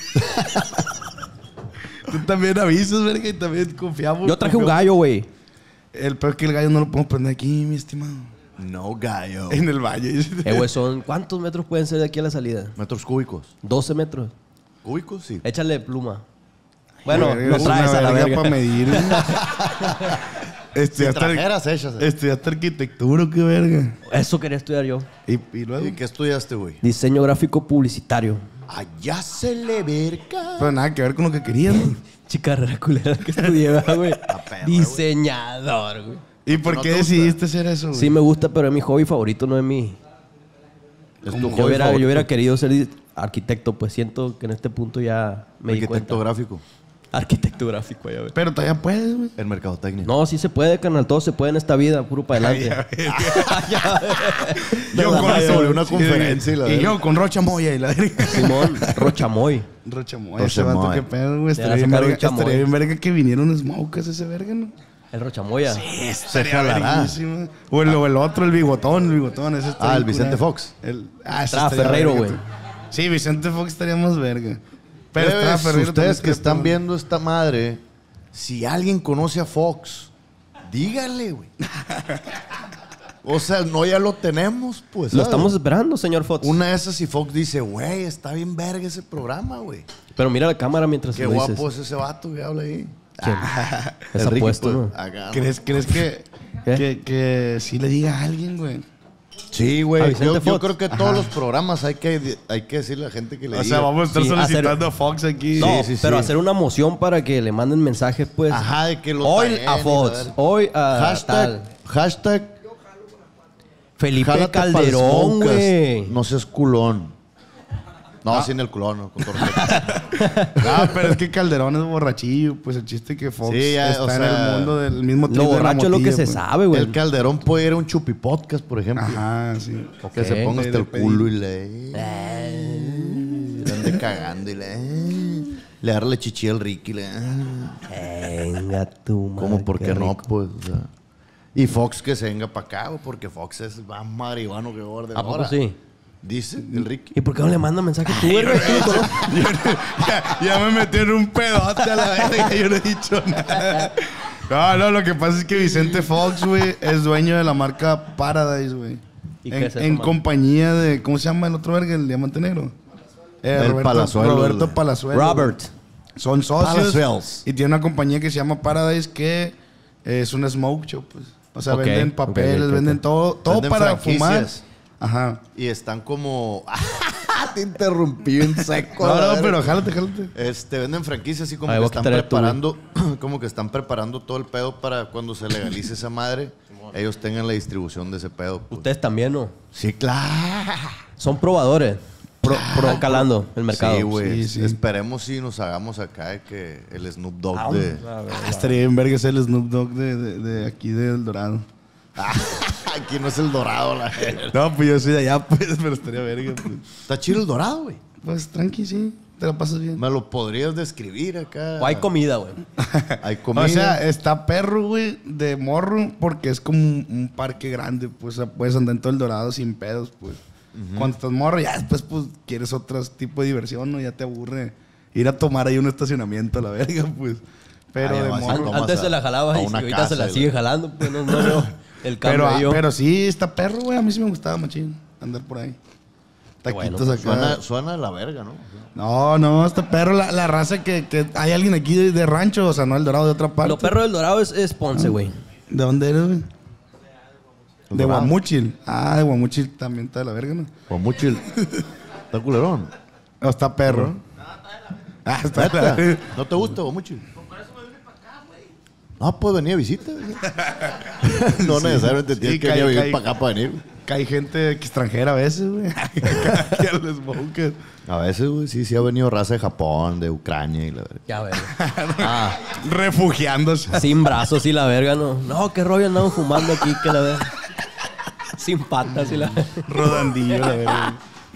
tú también avisas, verga, y también confiamos. Yo traje un gallo, güey. El peor es que el gallo no lo podemos prender aquí, mi estimado. No, gallo. En el valle. Güey, son... ¿Cuántos metros pueden ser de aquí a la salida? Metros cúbicos. 12 metros. ¿Cúbicos? Sí. Échale pluma. Bueno, Verga, lo es traes una a la verga. para medir. güey. Si Estudiaste, trajeras hechas. estudiaste arquitectura, qué verga. Eso quería estudiar yo. Y luego. ¿Y qué estudiaste, güey? Diseño gráfico publicitario. Allá se le verga. Pero nada que ver con lo que querías, ¿no? Chica carrera culera que estudié, ¿verdad, güey. perra, Diseñador, güey. ¿Y por ¿No qué te gusta? decidiste hacer eso, güey? Sí me gusta, pero es mi hobby favorito, no es mi... Es tu Yo hobby hubiera, favorito. yo hubiera querido ser arquitecto, pues siento que en este punto ya me di Arquitecto cuenta. gráfico. Arquitecto gráfico, ya ves. Pero todavía puedes, güey. En mercadotecnia. No, sí se puede, carnal. Todo se puede en esta vida, puro para adelante. Yo con eso, una conferencia y la Y verga. yo con Rocha Moya y la verga. Simón, Rochamoy. Rocha Moya. Rocha Ese vato, Moya. qué pedo, güey. Ya Estaría bien sacaron verga, Chamoy. estaría bien verga que vinieron smokers ese verga, ¿no? El Rochamoya. Se jalará. verguísima. O el otro, el bigotón, ese está Ah, el bien Vicente curado. Fox. Ese Ah, estaría Ferreiro, verga, güey. tú. Sí, Vicente Fox estaría más verga. Pero Pero Estrada Ferreiro ustedes también que están estaría viendo esta madre, si alguien conoce a Fox, dígale, güey. O sea, no ya lo tenemos, pues. Lo ¿sabes? estamos esperando, señor Fox. Una de esas y Fox dice, güey, está bien verga ese programa, güey. Pero mira la cámara mientras Qué lo dices. guapo es ese vato que habla ahí. ¿Quién? Es Enrique, apuesto, pues, ¿no? acá, ¿Crees ¿Qué? que sí le diga a alguien, güey? Sí, A güey. Vicente Yo Fox. creo que todos los programas hay que decirle a la gente que le O diga. sea, vamos a estar Sí, solicitando a Fox aquí. No, sí, pero sí. hacer una moción para que le manden mensajes, pues. Ajá, de que lo Hoy taguen a y la Fox, verga. hoy a tal. Hashtag Felipe jálate pa'l Calderón, Smokers. güey. No seas culón. No, sin el culón, no, con todo respeto. Ah, pero es que Calderón es borrachillo. Pues el chiste es que Fox Sí, ya, está o en sea, el mundo del mismo Lo trip de la borracho es lo que motilla, se pues. sabe, güey. El Calderón puede ir a un chupi podcast, por ejemplo. Ajá, sí. Que se ponga hasta el de culo y le ande cagando y le darle chichi al Ricky. Venga tú, madre. ¿Cómo? ¿Por qué no? rico. Pues, o sea. Y Fox que se venga para acá, güey, porque Fox es más marihuano que gordo. ¿A poco sí? Dice el Ricky. ¿Y por qué no le manda mensaje tú, güey? Tú lo conoces. ya me metí en un pedote a la verga. Yo no he dicho nada. No, lo que pasa es que Vicente Fox, güey, es dueño de la marca Paradise, güey. ¿Y qué es eso, En man? compañía de... ¿Cómo se llama el otro verga? El Diamante Negro. Palazuelos, Roberto güey. Palazuelos. Robert. Son socios. Palazuelos. Y tiene una compañía que se llama Paradise que es un smoke shop, pues. O sea, Ok, venden papeles, ok. venden todo Venden para fumar. franquicias. Ajá. Y están como... Te interrumpí en seco. No, la verga. pero jálate. Venden franquicias así como Ahí que voy a están quitar el tubo. preparando, como que están preparando todo el pedo para cuando se legalice esa madre, ellos tengan la distribución de ese pedo. pues. Ustedes también, ¿no? Sí, claro. Son probadores. Calando el mercado. Sí, güey. Sí, sí. Esperemos si nos hagamos acá de que el Snoop Dogg de... Estaría bien verga ser el Snoop Dogg de aquí de El Dorado. Aquí no es el dorado, la gente. No, pues yo soy de allá, pues, pero estaría verga. Pues, Está chido el dorado, güey. pues tranqui, sí. Te la pasas bien. Me lo podrías describir acá. O hay comida, güey. Hay comida. O sea, está perro, güey, de morro, porque es como un parque grande, pues, o sea, puedes andar en todo El Dorado sin pedos, pues. Cuando estás morro, ya después, pues, quieres otro tipo de diversión, ¿no? Ya te aburre ir a tomar ahí un estacionamiento a la verga, pues. Pero Ah, de ya vas a morro. tomar. Antes se la jalaba a y una ahorita casa se la y sigue la- jalando. Pues no veo el cambio ahí, yo. Pero sí, está perro, güey. A mí sí me gustaba, machín, andar por ahí. Taquitos bueno, acá. Suena a la verga, ¿no? No, está perro. La raza que hay alguien aquí de rancho, o sea, no El Dorado, de otra parte. Lo perro del Dorado es Ponce, güey. ¿De dónde eres, güey? De Dorado. Guamúchil. Ah, de Guamúchil también está de la verga, ¿no? Pues mucho. Está culerón. ¿O está perro? Ah, está ¿Neta? ¿No te gusta o mucho? No, puedes venir a visita. güey. No necesariamente tienes Sí, que venir a vivir para acá para venir. güey. Que hay gente extranjera a veces, güey. Aquí a los smokers. A veces, güey, sí ha venido raza de Japón, de Ucrania y la verdad. Ya, verga. Refugiándose. Sin brazos y la verga, no. No, qué rollo andamos fumando aquí, que la verga. Sin patas y la verga. Rodandillo, la verdad.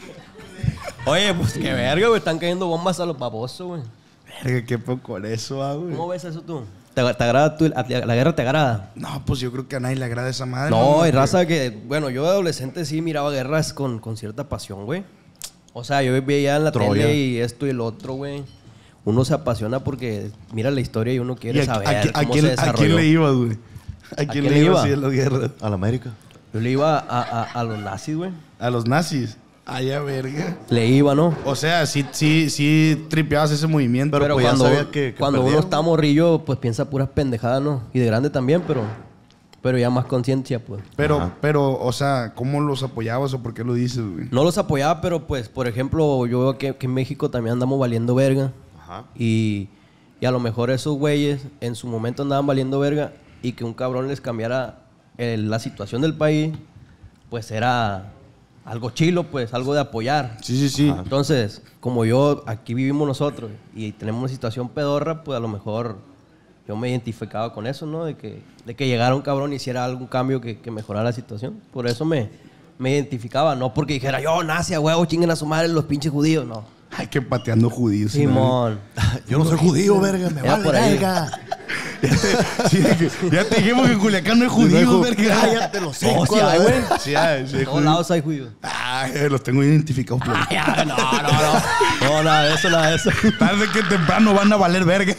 Oye, pues qué verga, güey. Están cayendo bombas a los babosos, güey. Verga, qué poco con eso, güey. ¿Cómo ves eso tú? ¿Te agrada tú? ¿La guerra te agrada? No, pues yo creo que a nadie le agrada esa madre. No, hay Porque- raza que... Bueno, yo de adolescente sí miraba guerras con cierta pasión, güey. O sea, yo veía en la Troya. tele y esto y el otro, güey. Uno se apasiona porque mira la historia y uno ¿Y quiere saber a cómo quién, se a desarrolló. quién le ibas, güey? ¿A quién le ibas así en las guerras? A la América. Yo le iba a los nazis, güey. A los nazis. Ay, a verga. Le iba, ¿no? O sea, sí tripeabas ese movimiento. Pero pues ya cuando, sabía que cuando uno perdieron. está morrillo, pues piensa puras pendejadas, ¿no? Y de grande también, pero ya más conciencia, pues. Pero, o sea, ¿cómo los apoyabas o por qué lo dices, güey? No los apoyaba, pero pues, por ejemplo, yo veo que en México también andamos valiendo verga. Ajá. Y a lo mejor esos güeyes en su momento andaban valiendo verga y que un cabrón les cambiara la situación del país, pues era algo chilo, pues, algo de apoyar. Sí. Entonces, como aquí vivimos nosotros y tenemos una situación pedorra, pues a lo mejor yo me identificaba con eso, ¿no? De que llegara un cabrón y hiciera algún cambio que mejorara la situación. Por eso me identificaba, no porque dijera yo, nazi, a huevo, chinguen a su madre los pinches judíos, no. Ay, que pateando judíos. Simón. Yo no soy judío, verga. Me Era vale por ahí. verga. Sí, ya te dijimos que en Culiacán no hay judíos, verga. Cállate los Oh, cinco. sí hay, güey. Sí, hay, sí hay En todos judíos. lados hay judíos. Ay, los tengo identificados. Por Ay, ya, no. No, nada de eso, nada de eso. Tarde que temprano van a valer verga.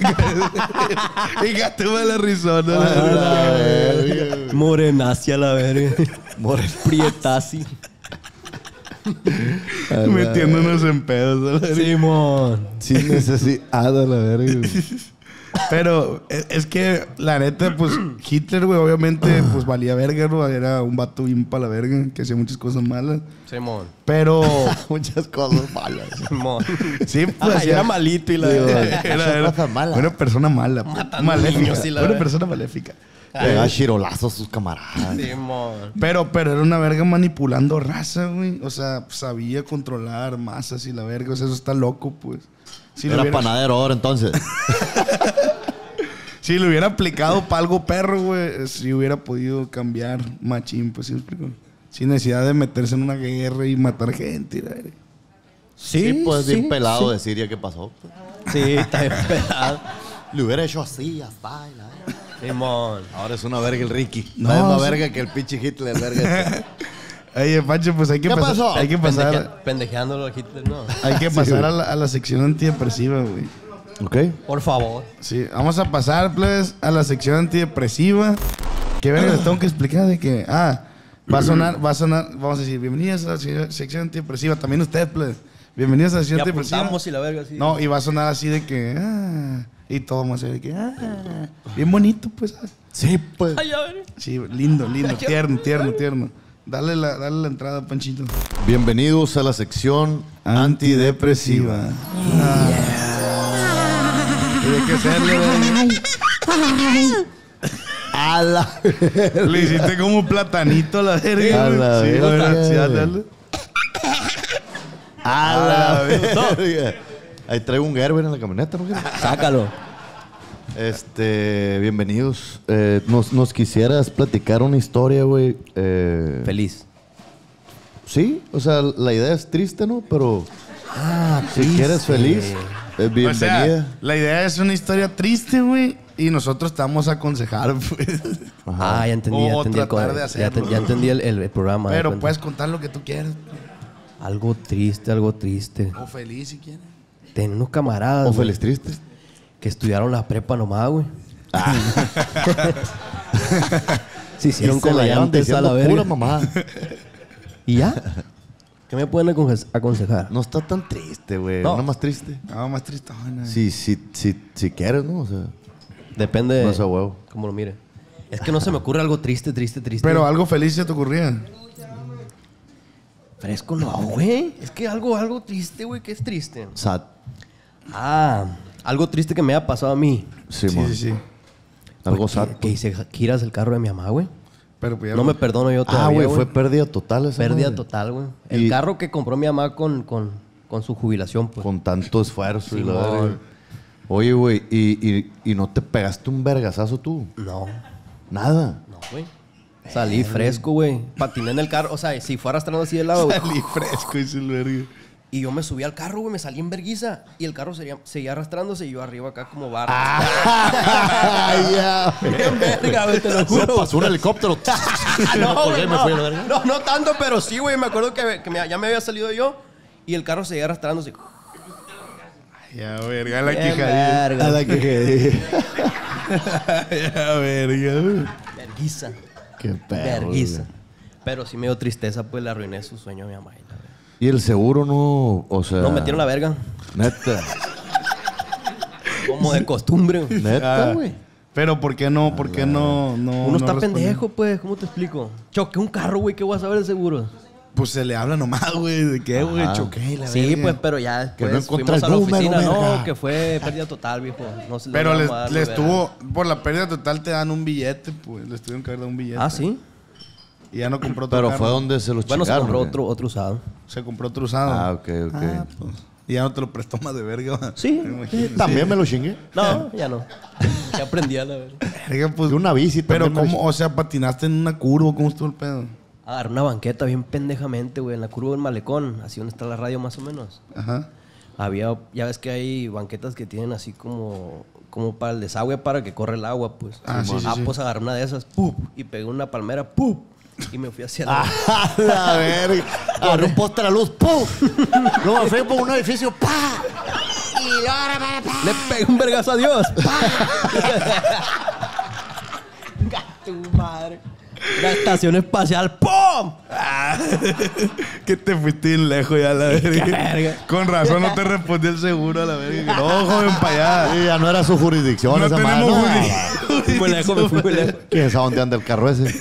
Hija, tú me la risona. Morenacia la verga. Prietasi. Metiéndonos en pedos. ¿verdad? Simón. Sin necesidad, la verga. Pero es que, la neta, pues, Hitler, güey, obviamente, pues, valía verga, ¿no? Era un vato bien pa' la verga, que hacía muchas cosas malas. Simón. Pero, Muchas cosas malas. Simón. sí, pues, Ay, era malito y la era cosas malas. una persona mala. pues, Matando maléfica. niños y la Una verga. persona maléfica. Le da chirolazos a sus camaradas. Simón. Pero era una verga manipulando raza, güey. O sea, sabía controlar masas y la verga. O sea, eso está loco, pues. Si lo Era hubiera- panadero ahora entonces. Si lo hubiera aplicado para algo perro, güey, si hubiera podido cambiar machín, pues sí me explico. Sin necesidad de meterse en una guerra y matar gente. y la verga. Sí, pues bien pelado sí. de Siria que pasó. pues. Sí, está bien pelado. Le hubiera hecho así, ya está. y la verga. Simón. Ahora es una verga el Ricky. No, No, es más sí. verga que el pinche Hitler, verga. Oye, Pancho, pues hay que ¿Qué pasar. pasó? Hay que pasar, Pendejeándolo a Hitler, no. hay que pasar a la sección antidepresiva, güey. Ok. Por favor. Sí, vamos a pasar, pues, a la sección antidepresiva. ¿Qué verga les tengo que explicar de que? Va a sonar, vamos a decir, bienvenidos a la sección antidepresiva. También ustedes, pues, bienvenidos a la Y sección antidepresiva. apuntamos y la verga así. No, y va a sonar así de que, y todo vamos a hacer de que, bien bonito, pues. Sí, pues. Ay, a ver. Sí, lindo, tierno. Dale la entrada, Panchito. Bienvenidos a la sección Antidepresiva. Tiene que serle, güey. A la... Le hiciste como platanito a la verga. A güey. la Sí, verga, güey. Sí, güey. dale. A la verga. Ahí traigo un Gerber en la camioneta, ¿no? Sácalo. Bienvenidos. Nos quisieras platicar una historia, güey. Feliz. Sí, o sea, la idea es triste, ¿no? Pero si quieres feliz, bienvenida. O sea, la idea es una historia triste, güey. Y nosotros te vamos a aconsejar, pues. Ah, ya entendí, O tratar de ya hacerlo. ya entendí el programa. Pero ya puedes contar lo que tú quieras. Algo triste. O feliz si quieres. Tengo unos camaradas O güey, feliz triste. que estudiaron la prepa nomás, güey. Se hicieron Y se la llevan comediantes a la diciendo pura verga. mamá. ¿Y ya? ¿Qué me pueden aconsejar? No está tan triste, güey. No. Una más triste. No, más tristona. Si quieres, ¿no? O sea, Depende no sea huevo. cómo lo mire. Es que no se me ocurre algo triste. Pero algo feliz se te ocurría. Fresco no, güey. Es que algo triste, güey. ¿Qué es triste? Sad. Algo triste que me haya pasado a mí. Sí, Sí, mon. sí, sí. Algo Que sad. hice giras el carro de mi mamá, güey. Pero pues ya No me perdono yo todavía, güey, güey. fue pérdida total esa Pérdida madre. total, güey. El Y- carro que compró mi mamá con su jubilación, pues. Con tanto esfuerzo y la Simón. verga. Oye, güey, ¿y no te pegaste un vergazazo tú? No, Nada. no, güey. Salí fresco, güey. Patiné en el carro. O sea, si fue arrastrando así de lado, güey. Salí fresco, dice el verga. Y yo me subí al carro, güey. Me salí en verguiza. Y el carro seguía arrastrándose y yo arriba acá como barra. Ay, ya. Bien verga, güey, te lo juro. Pasó un helicóptero. No, ¿Por güey, qué me fui a la verga? no tanto, pero sí, güey. Me acuerdo que ya me había salido yo y el carro seguía arrastrándose. Ya, verga, la Bien quejadilla. verga. A la que Ya, verga, güey. Verguiza. Qué perro. Verguiza. güey. Pero sí me dio tristeza, pues le arruiné su sueño a mi mamá. y la verga. Y el seguro no, o sea. Nos metieron la verga. Neta. Como de costumbre. güey. Neta, güey. Pero ¿por qué no? ¿Por qué no? Uno está responde? pendejo, pues. ¿Cómo te explico? Choqué un carro, güey. ¿Qué voy a saber de seguro? Pues se le habla nomás, güey. ¿De qué, güey? Choqué, la Sí, verga. pues, pero ya Que no después encontré fuimos a la el número, oficina. verga. No, que fue pérdida total, viejo. No se le Pero vamos a dar, les verga. tuvo... Por la pérdida total te dan un billete, pues. Les tuvieron que haber dado un billete. Ah, ¿sí? Y ya no compró otro Pero carro. fue donde se los Bueno, se chingaron. compró ¿o qué? otro usado. Se compró otro usado. Ah, ok, ok. Ah, pues. Y ya no te lo prestó más de verga. va. Sí. Me imagino. También me lo chingué. No, ya no. Ya aprendí a la verga. Verga, pues, De una bici pero también me ¿cómo? O sea, patinaste en una curva. ¿Cómo estuvo el pedo? Agarré una banqueta bien pendejamente, güey, en la curva del malecón, así donde está la radio más o menos. Ajá. Había, ya ves que hay banquetas que tienen así como para el desagüe para que corre el agua, pues. Ah, sí, sí, sí. Pues agarré una de esas, ¡pup! Y pegué una palmera, ¡pup! Y me fui hacia la... A la verga. Agarré un poste a la luz. ¡Pum! Luego me fui por un edificio. ¡Pa! Y ahora, pa. ¡Le pegué un vergazo a Dios! ¡Tu madre! La estación espacial, ¡pum! Que te fuiste bien lejos ya, la verga. verga. Con razón no te respondió el seguro a la verga. No, joven, para allá. Sí, ya no era su jurisdicción No esa tenemos madre. jurisdicción. Muy lejos, me fui muy lejos. ¿Quién sabe dónde anda el carro ese?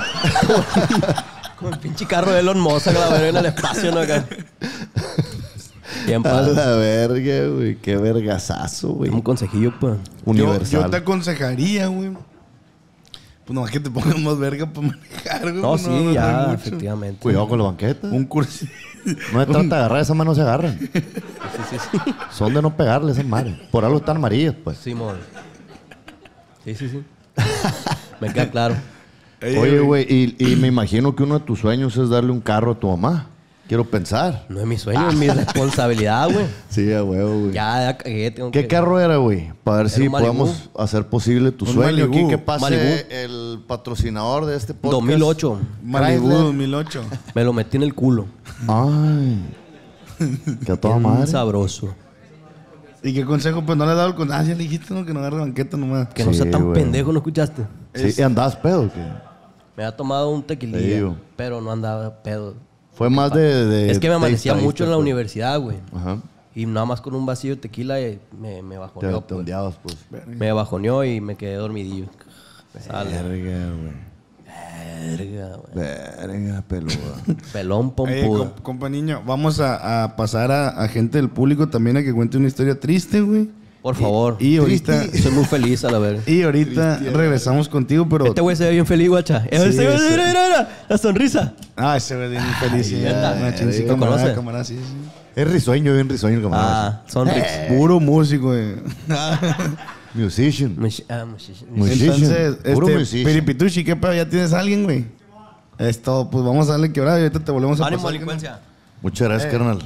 Con el pinche carro de Elon Musk, la verga en el espacio, ¿no? Acá. Bien, A padre. la verga, güey. Qué vergazazo, güey. Un consejillo, pues. Universal. Yo te aconsejaría, güey. Pues nomás que te pongas más verga para manejar, güey. No, pues sí, va a durar ya, mucho. efectivamente. Cuidado con la banqueta. Un curso. No se trata de agarrar, esas manos se agarran. Sí. Son de no pegarle esas madres. Por algo están amarillas, pues. Simón. Sí. Me queda claro. Oye, güey, y me imagino que uno de tus sueños es darle un carro a tu mamá. Quiero pensar. No es mi sueño, es mi responsabilidad, güey. Sí, a huevo, güey. Ya cagué, tengo ¿Qué que... carro era, güey? Para ver Era si un Malibu. podemos hacer posible tu Un sueño Malibu. aquí. Que pase Malibu. el patrocinador de este podcast. 2008. Malibu Chrysler. 2008. Me lo metí en el culo. Ay. Que a toda Bien madre. sabroso. ¿Y qué consejo? Pues no le he dado el consejo. Ah, ya le dijiste, ¿no? Que no agarre banqueta nomás. Que no sea Sí, tan güey. pendejo, ¿no escuchaste? Sí, ¿y andabas pedo o qué? Me había tomado un Te tequililla, digo. pero no andaba pedo. Fue más de Es que me amanecía de mucho en la pues. universidad, güey. Ajá. Y nada más con un vacío de tequila me Te, bajoneó, te pues. ondeabas, pues. Me bajoneó y me quedé dormidillo. Sale. Verga, güey. Verga, güey. Verga, peluda. Pelón Oye, pompudo. compa niño, vamos a pasar a gente del público también a que cuente una historia triste, güey. Por favor. Y ahorita, Soy muy feliz a la verga. y ahorita regresamos contigo, pero... Este güey se ve bien feliz, guacha. Este güey, sí. mira, la sonrisa. Ah, ese güey bien feliz. Sí, neta. machín, sí, ¿Lo camarada, conoce? camarada, sí, sí. Es risueño, bien risueño el camarada. Ah, Sonrix. Puro músico, güey. Musician. Musician. Musician. Entonces, Puro musician. Piripituchi, ¿qué pedo? ¿Ya tienes a alguien, güey? Es todo. Pues vamos a darle quebrada y ahorita te volvemos a Ánimo, pasar. delincuencia. Muchas gracias, carnal.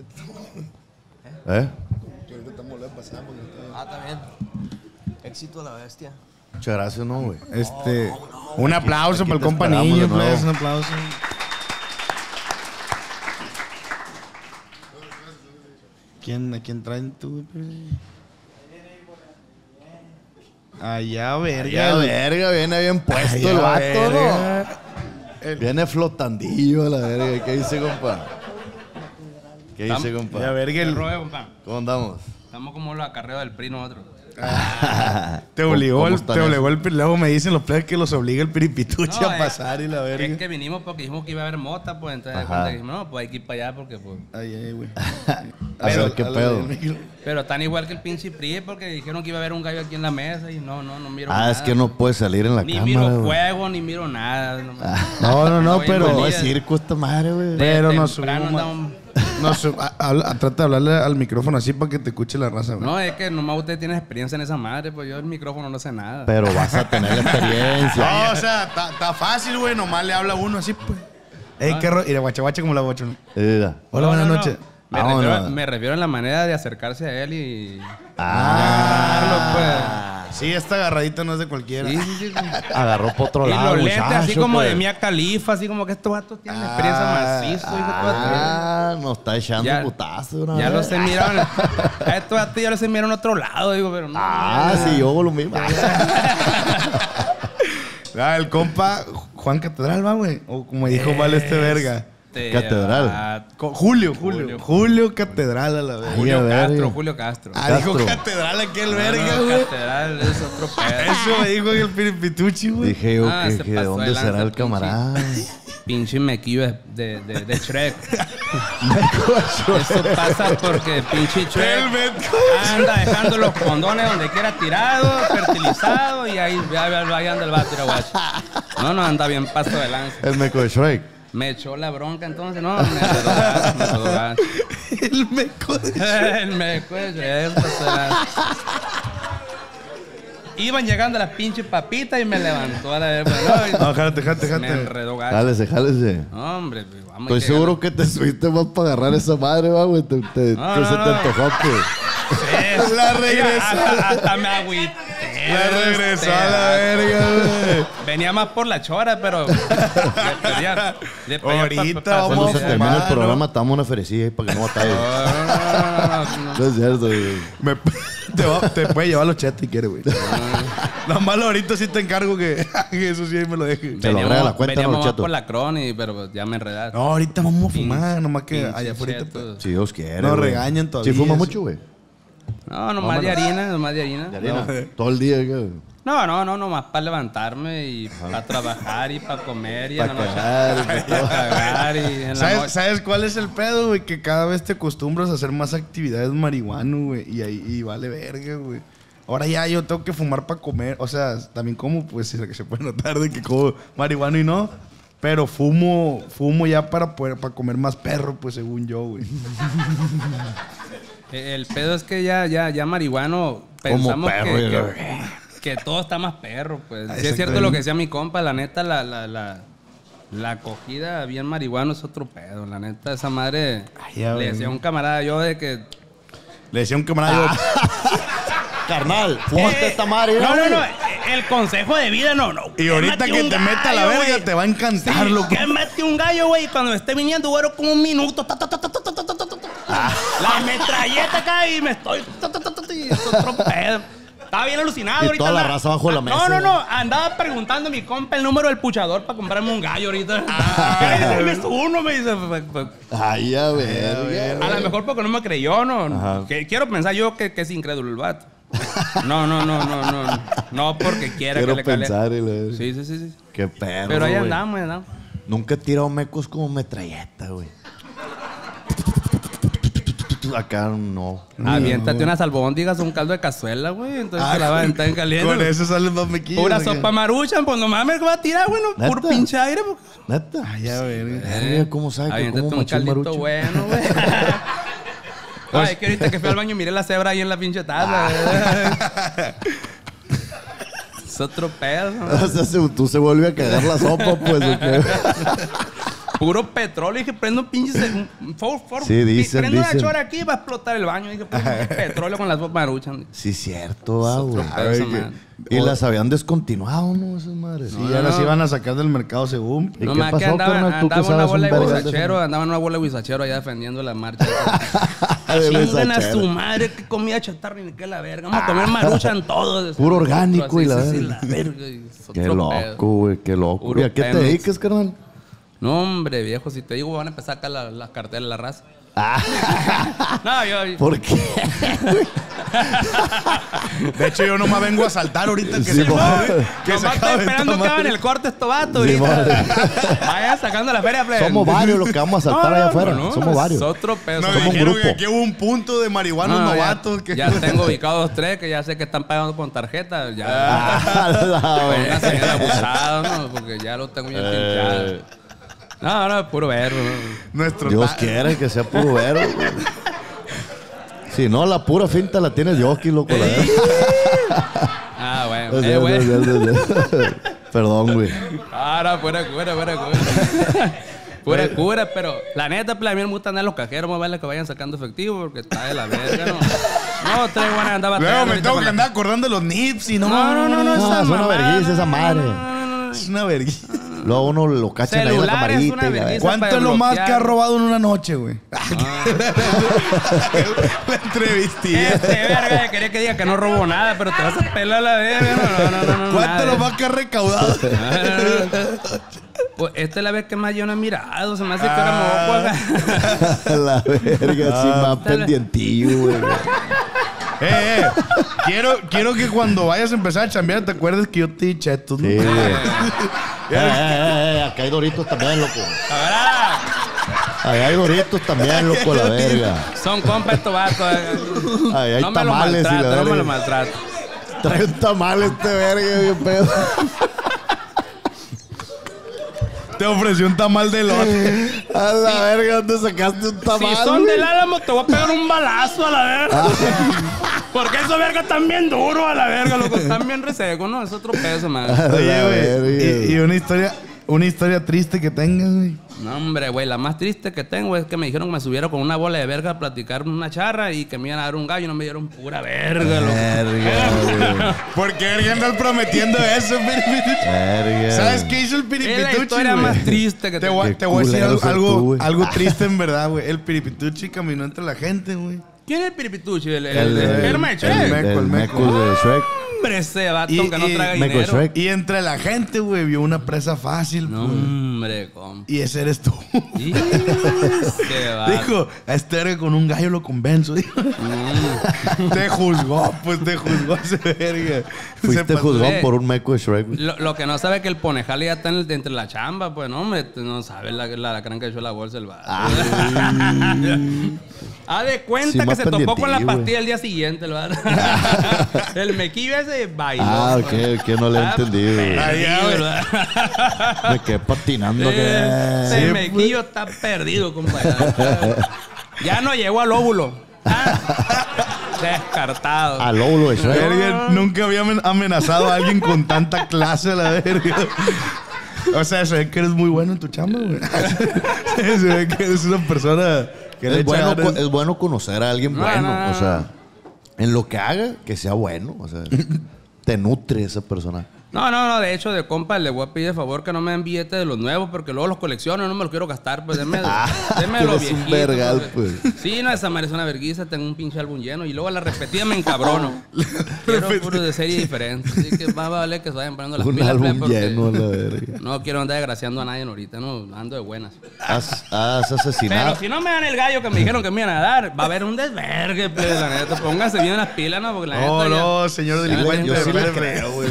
¿Eh? Ah, también. Éxito a la bestia. Muchas gracias, ¿no, güey? Un aplauso aquí para el te compa esperamos niño, de nuevo. pues. Un aplauso. ¿A quién traen tú, pues? Allá, verga. Ya, verga, viene bien puesto el vato, ¿no? Viene flotandillo a la verga. ¿Qué dice, compa? ¿Qué dice, compa? Ya, verga. Robe, compa. ¿Cómo andamos? Estamos como los acarreos del PRI nosotros. Te obligó, ¿Cómo el, están te eso? obligó el... Luego me dicen los plebes que los obliga el piripituche No, a pasar y la verga. Es que vinimos porque dijimos que iba a haber mota, pues entonces cuando dijimos, no, pues hay que ir para allá porque pues... Ay, güey. A ver, ¿qué pedo? Pero tan igual que el pinche PRI porque dijeron que iba a haber un gallo aquí en la mesa y no miro Ah, nada. es que no puede salir en la Ni cámara, miro güey. fuego, ni miro nada. No, Oye, pero... No güey, es circo esta madre, güey. Pero nos temprano subimos... andamos- Trata de hablarle al micrófono así para que te escuche la raza, güey. No, es que nomás usted tiene experiencia en esa madre, pues yo el micrófono no sé nada. Pero vas a tener la experiencia. No, o sea, está fácil, güey. Nomás le habla uno así, pues. ¿Qué rollo? Y de guachaguacha como la guacho, ¿no? Mira. Hola, No, buenas no, no. noches. Me refiero a la manera de acercarse a él y... Sí, esta agarradita no es de cualquiera. Sí, sí. Agarró por otro Y lado, los lentes así muchacho, como pues. de Mia Khalifa, así como que estos vatos tienen experiencia macizo. Nos está echando Ya- putazo una Ya vez. los he mirado. A estos vatos ya los he mirado en otro lado, digo, pero no. Sí, yo hago lo mismo. El compa Juan Catedral, va, güey. O como dijo mal este verga. Catedral. Julio Catedral a la verga. Julio verga. Castro, Julio Castro. Dijo Castro. Catedral aquel No, verga, no, güey. Catedral es otro pedo. Eso me dijo el piripituchi, güey. Dije yo Se que de pasó dónde de será lanza, el camarada. Pinche mequillo de Shrek. Eso pasa porque pinche El Shrek Metco. anda dejando los condones donde quiera tirados, fertilizados y ahí anda el vato, guacho. No, anda bien paso de lanza. El meco de Shrek. Me echó la bronca entonces, no, me redó. El Meco. El meco de Shrek, paso de lanza. Iban llegando las pinches papitas y me levantó a la vez. No, jálate. Me enredó gacho. Jálese. No, hombre, pues, vamos. Estoy seguro que te subiste más para agarrar esa madre, va, güey. Se te antojó, pues. La regresó. Hasta me agüité. La regresó a la verga, güey. Venía más por la chora, pero le pedía Ahorita pa- vamos Cuando a se termine el fumar, programa, estamos una ferecilla ahí para que no batalles. No. No es cierto, güey. Te puede llevar los chats si quieres, güey. Lo malo ahorita sí te encargo que eso sí ahí me lo dejes. Se lo agrega a la cuenta, veníamos ¿no, más Cheto? por la crony, pero pues, ya me enredaste. No, ahorita vamos a fumar, nomás que Pinche allá afuera. cheto. Si Dios quiere. Nos güey. regañan todavía. ¿Sí fuma eso. mucho, güey? No, nomás de harina, nomás de harina. Todo el día, güey. No, nomás para levantarme y para trabajar y para comer y en Pa' la noche. cagar, y Para cagar y en la noche. ¿Sabes cuál es el pedo, güey? Que cada vez te acostumbras a hacer más actividades marihuano, güey. Y vale verga, güey. Ahora ya yo tengo que fumar para comer. O sea, también como, pues, que se puede notar de que como marihuano y no. Pero fumo ya para comer más perro, pues, según yo, güey. El pedo es que ya marihuano pensamos perro, que todo está más perro, pues. Sí es Exactamente. cierto lo que decía mi compa, la neta, la acogida bien marihuano es otro pedo. La neta, esa madre ya, le güey. decía a un camarada yo de que... Le decía a un camarada, Carnal, fúmate esta madre. No, el consejo de vida no. y ahorita Quémate que un te meta la gallo, verga güey. te va a encantar, Sí, loco. que mete un gallo, güey, y cuando esté viniendo, güey, como un minuto. La metralleta acá y me estoy... y es otro pedo. Estaba bien alucinado Y ahorita. toda la raza bajo la mesa. No. Andaba preguntando a mi compa el número del puchador para comprarme un gallo ahorita. Dame uno, me dice. Ay, a ver. A lo mejor porque no me creyó, ¿no? Ajá. Que quiero pensar yo que es incrédulo el vato. No. No porque quiera Quiero que le cale. pensar y le... Sí. Qué perro, Pero ahí güey. andamos. Nunca he tirado mecos como metralleta, güey. Acá no. Aviéntate unas albóndigas o un caldo de cazuela, güey. Entonces te la vas a aventar en caliente. Con eso salen más mequillos. Pura acá. sopa maruchan, pues no mames, ¿qué va a tirar, güey? No, ¿Neta? puro pinche aire, pues. Neta. Ay, ya, verga. Verga, ¿cómo sabe que Aviéntate como un machín caldito marucho? bueno, güey. Ay, que ahorita que fui al baño miré la cebra ahí en la pinche taza. Es otro pedo. O sea, tú se vuelve a cagar la sopa, pues, ¿o qué? Puro petróleo. Dije, prendo un pinche... Sí, dicen, prendo dicen. una chora aquí y va a explotar el baño. Dije, puro petróleo con las sopas maruchan. Sí, cierto, güey. otro pedo esa madre. Y las habían descontinuado, ¿no? Esas madres. Y ya las iban a sacar del mercado según. ¿Y No qué más que pasó, andaba carnal? Tú que una sabes bola un de vergal de guisachero, andaba una bola de guisachero allá defendiendo la marcha. De Chingan a guisachero. su madre, que comida chatarra ni que la verga. Vamos a comer maruchan todos. Puro orgánico y la Sí, verga. la verga. Es Qué otro loco, pedo. güey, qué loco. Puro ¿Y a qué te Pemex. dedicas, carnal? No, hombre, viejo, si te digo, van a empezar acá las carteras de la raza. No, yo... ¿Por qué? De hecho, yo nomás vengo a saltar ahorita que Sí, se mo- acabe. Que Nomás se estoy acabe esperando esta que hagan madre. el corte estos vatos Sí, ahorita. Vayan sacando la feria, plebe. Somos varios los que vamos a saltar allá afuera. Somos varios. Es otro peso. Nos Somos un dijeron grupo. que aquí hubo un punto de marihuanos No, novatos. que... ya tengo ubicados 3 que ya sé que están pagando con tarjeta. Ya. Ah, la Una verga. señal abusado, ¿no? Porque ya lo tengo bien pinchado. No, puro verbo. ¿no? Nuestro Dios quiere que sea puro vero, güey. Si no, la pura finta la tiene Yoski, loco. La verdad. Ah, bueno. Bueno. Perdón, güey. Ahora, fuera cura. Pura cura, pero la neta, a mí me gusta andar en los cajeros, más vale que vayan sacando efectivo porque está de la verga, ¿no? No, tres buenas andaba Luego me tengo que andar acordando de los nips y no. No, esa es una mamada, vergüenza esa madre. Es una vergüenza. Luego uno lo cachan ahí en la Celular es camarita. una y la vergüenza. verga. ¿Cuánto para es lo más que bloquear. ha robado en una noche, güey? La entrevistilla. Verga, quería que diga que no robo nada, pero te vas a pelar la verga. No. ¿Cuánto nada. es lo más que ha recaudado? Pues esta es la vez que más yo no he mirado. Se me hace que ahora me voy a jugar. La verga, sí, más pendientillo, güey. Quiero que cuando vayas a empezar a chambear te acuerdes que yo te di chetos, ¿no? Sí, güey. Acá hay doritos también, loco. Ahí hay doritos también, loco, la verga. Son compas estos vatos. Ahí hay No me lo tamales y la maltrato, no me verga. lo maltrato. Trae un tamal este verga, bien pedo. Te ofreció un tamal de elote. A la verga, ¿dónde sacaste un tamal? Si son güey? del Álamo, te voy a pegar un balazo a la verga. Porque esos vergas están bien duros a la verga, loco. Están bien resecos, ¿no? Es otro peso, man. Oye, La güey. verga. Y una historia triste que tengas, güey. No, hombre, güey. La más triste que tengo es que me dijeron que me subiera con una bola de verga a platicar una charra y que me iban a dar un gallo y no me dieron pura verga, loco. Verga, güey. ¿Por qué alguien anda prometiendo eso, Piripituchi? Verga. ¿Sabes qué hizo el Es Piripituchi, la historia güey? más triste que Te tengo. voy, Qué te voy a decir culero ser tú, güey. algo triste en verdad, güey. El Piripituchi caminó entre la gente, güey. ¿Quién es el Piripituchi? El el Mecho, el ¿eh? Meco, El Meco. meco de Shrek. Hombre, ese vato Y- que no y- traga Meco dinero. Shrek. Y entre la gente, güey, vio una presa fácil, No, pues. hombre, compa. Y ese eres tú. Y- Qué vato. Dijo, a este verga con un gallo lo convenzo. Dijo. Te juzgó, pues te juzgó ese verga. Se Fuiste pasó. juzgado Eh. por un meco de Shrek, güey. Lo que no sabe es que el ponejal ya está entre la chamba, pues no, hombre, no sabe la gran que echó la bolsa el vato. Haz de cuenta Sí, que más se topó con la pendientillo, pastilla el día siguiente, el vato. El mequillo ese bailó. Ah, pues. que no le he Ah, entendido, güey. perdido, güey. ¿verdad? Me quedé patinando. Ese que... mequillo está perdido, compadre. Ya no llegó al óvulo. Ah, descartado. Al óvulo de Shrek. Verga, nunca había amenazado a alguien con tanta clase a la verga. O sea, se ve que eres muy bueno en tu chamba, güey. Se ve que eres una persona que le Es bueno, echa ganas. es bueno conocer a alguien No, bueno. no, no. O sea, en lo que haga, que sea bueno. O sea, te nutre esa persona. No, de hecho, de compa, le voy a pedir de favor que no me den billetes de los nuevos porque luego los colecciono, no me los quiero gastar, pues denme los tienes viejitos. un vergal, pues. Sí, no, esa madre es una vergüenza, tengo un pinche álbum lleno y luego a la repetida me encabrono. Quiero puros de serie diferente, así que más vale que se vayan poniendo las Un pilas, álbum porque lleno, la verga. no quiero andar desgraciando a nadie ahorita, no, ando de buenas. Has Pero asesinado. si no me dan el gallo que me dijeron que me iban a dar, va a haber un desvergue, pues, la neta. Pónganse bien las pilas, ¿no? Porque la No, neta ya- no, señor delincuente. Yo sí le espérame. creo, güey.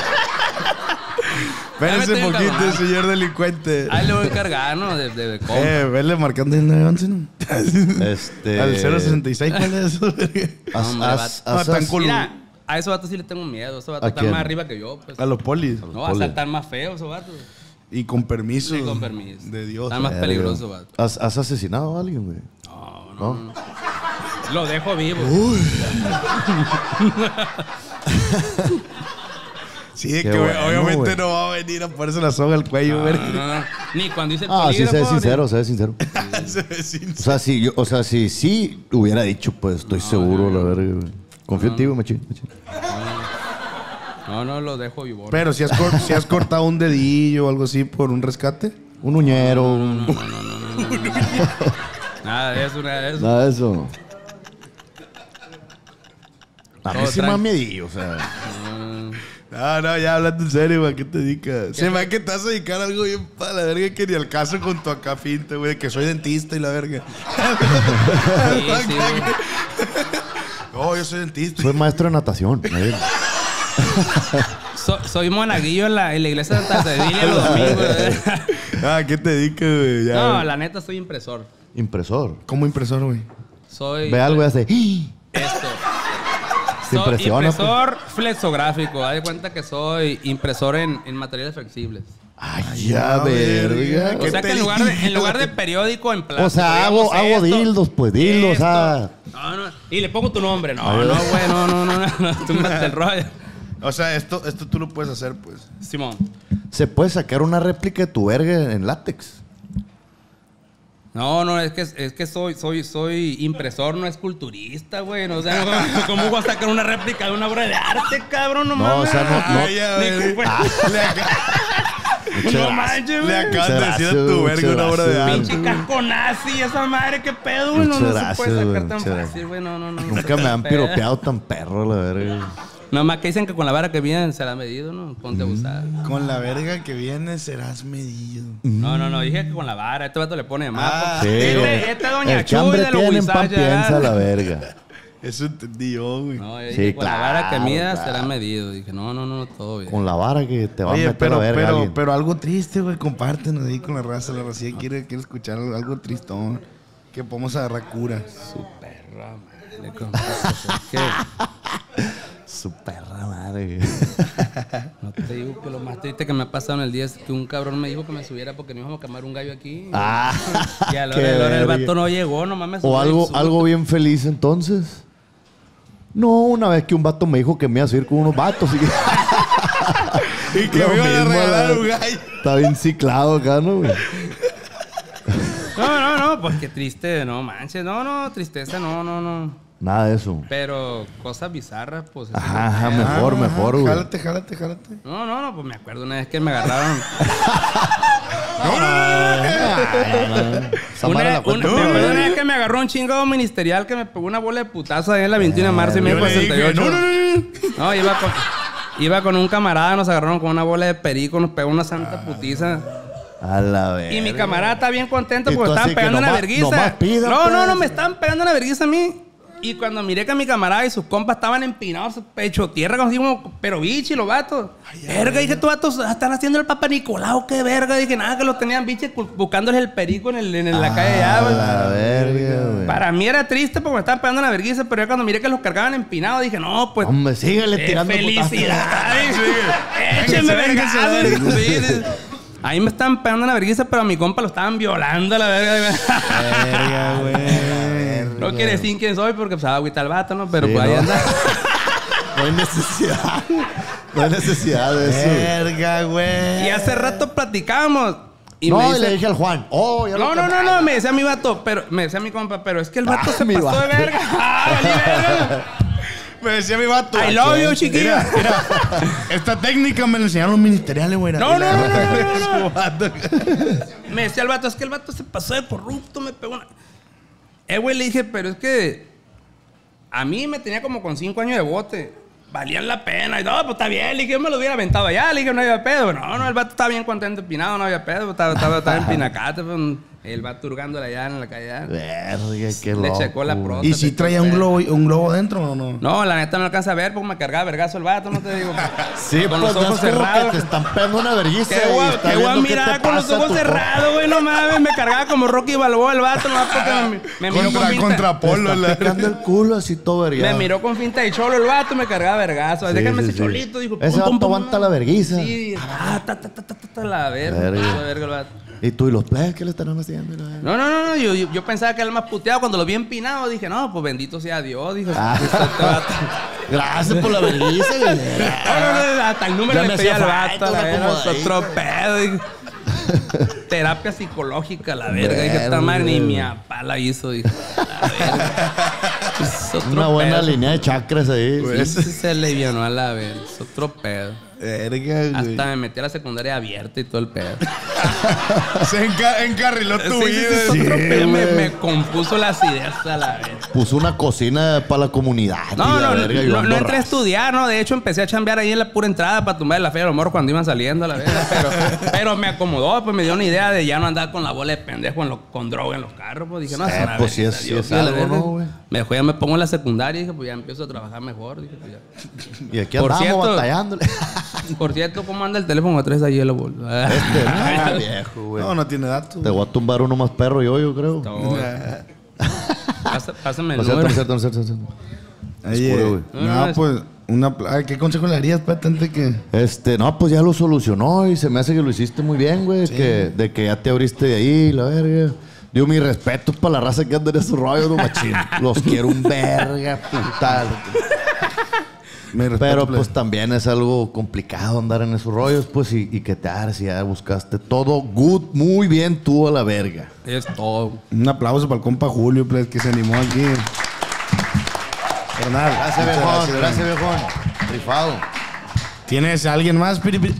Espérese Ya me un estoy poquito, encabronando. señor delincuente. Ahí le voy a encargar, ¿no? De cómo. Vele marcando el 911, ¿no? Al 066, ¿cuál es eso? Tan culo. Mira, a esos vatos sí le tengo miedo. Esos vatos ¿A están quién? más arriba que yo, pues. A los polis. No, va a saltar más feo esos vatos. Y con permiso. Sí, con permiso. De Dios. Están más peligrosos, vatos. ¿Has asesinado a alguien, güey? No. Lo dejo vivo. Sí, de Qué que bueno, obviamente güey. no va a venir a ponerse la soga al cuello, No, güey. no. Ni cuando hice el Ah, sí, sé polígrafo, sincero, sé sincero. Se ve sin- O sea, si sí hubiera dicho, pues estoy seguro, la verga, güey. Confío en ti, güey, machín. No, lo dejo vivo. Pero si has cortado un dedillo o algo así por un rescate. Un uñero, un... Nada de eso, nada de eso. Nada de eso. A mí Todo sí me da tranqui. miedillo, o sea. No, ya hablando en serio, güey. ¿Qué te dedicas? Se me va que te vas a dedicar a algo bien para la verga que ni al caso con tu acá finta, güey. Que soy dentista y la verga. Sí, güey. Oh, yo soy dentista. Soy maestro de natación. Soy monaguillo en la iglesia de Santa Cecilia los domingos. ¿Qué te dedicas, güey? Ya, No, güey. la neta soy impresor. Impresor. ¿Cómo impresor, güey? Soy... Ve algo y hace... Esto. Se Soy impresiona, impresor flexográfico. Haz de cuenta que soy impresor en materiales flexibles. Ay, ya, verga. O sea que en lugar de periódico en plástico. O sea, hago dildos, pues, dildos, No. Y le pongo tu nombre. No, güey, no. Tú mate el rollo. O sea, esto tú lo puedes hacer, pues. Simón. ¿Se puede sacar una réplica de tu verga en látex? No, es que soy impresor, no esculturista, güey. No, o sea, ¿cómo voy a sacar una réplica de una obra de arte, cabrón? No mames. O sea, no. Ay, ya, güey. No manches, Le güey. acabas de decir a tu verga una obra de arte. Pinche casco nazi, esa madre, qué pedo, güey. No se puede sacar tan fácil, güey. No. Nunca me han piropeado tan perro, la verga. Nomás que dicen que con la vara que viene se la ha medido, ¿no? Ponte a abusar. Con la verga que viene serás medido. No, dije que con la vara. Este vato le pone de más. Sí, Este doña el que Chuy hambre de los tiene en pan Huizaches, piensa ¿verdad? la verga. Eso entendí yo, güey. No, yo Sí, dije, con la vara que claro, mida claro. será medido. Dije, no, todo bien. Con la vara que te va a Oye, meter a verga alguien. pero algo triste, güey. Compártenos ahí con la raza. La raza quiere escuchar algo tristón. Que podamos agarrar cura. Su perra, madre. ¿Qué? Su perra madre. No te digo que lo más triste que me ha pasado en el día es que un cabrón me dijo que me subiera porque no íbamos a quemar un gallo aquí. Y a la qué hora el verga. vato no llegó, nomás me subió. O algo bien feliz entonces. No, una vez que un vato me dijo que me iba a subir con unos vatos. Y que Lo me iban a mismo, regalar la- un gallo. Está bien ciclado acá, ¿no, güey? No, pues qué triste, no manches. No, tristeza, no. Nada de eso. Pero cosas bizarras, pues. Ajá, mejor, güey. Jálate. No, pues me acuerdo una vez que me agarraron. Esa madre la cuento. Me acuerdo una vez que me agarró un chingado ministerial que me pegó una bola de putazo ahí en la 21 de marzo y me Yo dijo le dije, 68. No, iba con un camarada, nos agarraron con una bola de perico, nos pegó una santa putiza. A la verga. Y mi camarada está bien contento Y porque tú estaban así que pegando una nomás- verguiza. nomás pida, No, pues. me estaban pegando una verguiza a mí. Y cuando miré que mi camarada y sus compas estaban empinados, pecho tierra, como pero bichi, los vatos. Verga, dije, estos vatos están haciendo el Papa Nicolau, qué verga. Dije, nada, que los tenían biches buscándoles el perico en la calle allá, güey. A la verga, güey. Para mí era triste porque me estaban pegando una verguiza, pero ya cuando miré que los cargaban empinados, dije, no, pues. Hombre, síguele tirando ¡Felicidades! ¡Échenme vergazos! Sí. Ahí me estaban pegando una vergüenza, pero a mi compa lo estaban violando a la verga. Verga, güey. No quiere decir quién soy porque pues agüita el vato, ¿no? Pero Sí, pues ahí ¿no? anda. No hay necesidad. No hay necesidad de eso. Verga, güey. Y hace rato platicábamos. Y No, me y dice, le dije al Juan. Oh, ya lo no, cambié. me decía mi vato, pero me decía mi compa, pero es que el vato se mi pasó de vato. verga. Valí verga. Me decía mi vato. I love you, chiquillo. Mira, esta técnica me la enseñaron los ministeriales, güey. No. Vato. Me decía el vato, es que el vato se pasó de corrupto, me pegó una. Güey, le dije, pero es que a mí me tenía como con 5 años de bote. Valían la pena. Y no, pues está bien. Le dije, yo me lo hubiera aventado allá. Le dije, no había pedo. No, el vato estaba bien contento, empinado, no había pedo. Estaba en Pinacate. Pues, el vato hurgándole allá en la calle. Verga, qué Le loco. checó la güey. próstata. ¿Y si traía un globo dentro o no? No, la neta no alcanza a ver porque me cargaba vergazo el vato, no te digo. Sí, con pues los ojos no es como cerrados. que te están pegando una vergüenza. Qué guay mirar con los ojos cerrados, güey, no mames. Me cargaba como Rocky Balboa el vato, nomás porque me miró con finta. Contra Polo. Está picando el culo así todo vergado. Me miró con finta de cholo el vato, me cargaba vergazo. Sí, Déjame sí, ese sí. cholito, dijo. Ese vato aguanta la vergüenza. Sí, la verga. Verga. La verga el vato. ¿Y tú y los plebes qué le estarán haciendo? No, yo pensaba que era el más puteado. Cuando lo vi empinado, dije, no, pues bendito sea Dios. Dijo, Ah. este vato. Gracias por la vergüenza, güey. No, hasta el número Ya le me pedí hacía al falta vato, la una verga. Es acomodadita. otro pedo. Dije. Terapia psicológica, la verga. Dije, esta madre ni mi papá la hizo. Dije, la verga. Es otro Una buena pedo. línea de chakras ahí. Sí, se alivianó a la verga. Es otro pedo. Verga, güey. Hasta me metí a la secundaria abierta y todo el pedo. Se encarriló tu Sí, vida. es otro pedo. Me compuso las ideas a la vez. puso una cocina para la comunidad. No, y la verga, no ayudando entré a raza. estudiar, ¿no? De hecho, empecé a chambear ahí en la pura entrada para tumbar la feria de los morros cuando iban saliendo, la verdad. Pero me acomodó, pues me dio una idea de ya no andar con la bola de pendejo con droga en los carros. Pues dije, no, es una Pues sí verga, es Dios, algo, la verga. ¿no, güey? Mejor ya me pongo en la secundaria y dije, pues ya empiezo a trabajar mejor. Dije, pues ya. Y aquí Por andamos cierto- batallándole. Por cierto, ¿cómo anda el teléfono atrás de hielo, boludo? Viejo, güey. No tiene datos. Te voy a tumbar uno más perro yo creo. No. Pásame el No, número. cierto. Oye, Oscuro, güey. no, No, pues, ay, ¿qué consejo le darías, patente que? No, pues ya lo solucionó y se me hace que lo hiciste muy bien, güey. De que ya te abriste de ahí, la verga. Digo, mi respeto para la raza que anda en esos rollos, no machín. Los quiero un verga, putal. Me respeto, Pero plebe. pues también es algo complicado andar en esos rollos, pues, y que te hagas y ya buscaste todo good, muy bien tú a la verga. Es todo. Un aplauso para el compa Julio, plebe, que se animó aquí. Carnal, Gracias, muchas viejón, gracias, viejón. Rifado. ¿Tienes a alguien más, Piripi?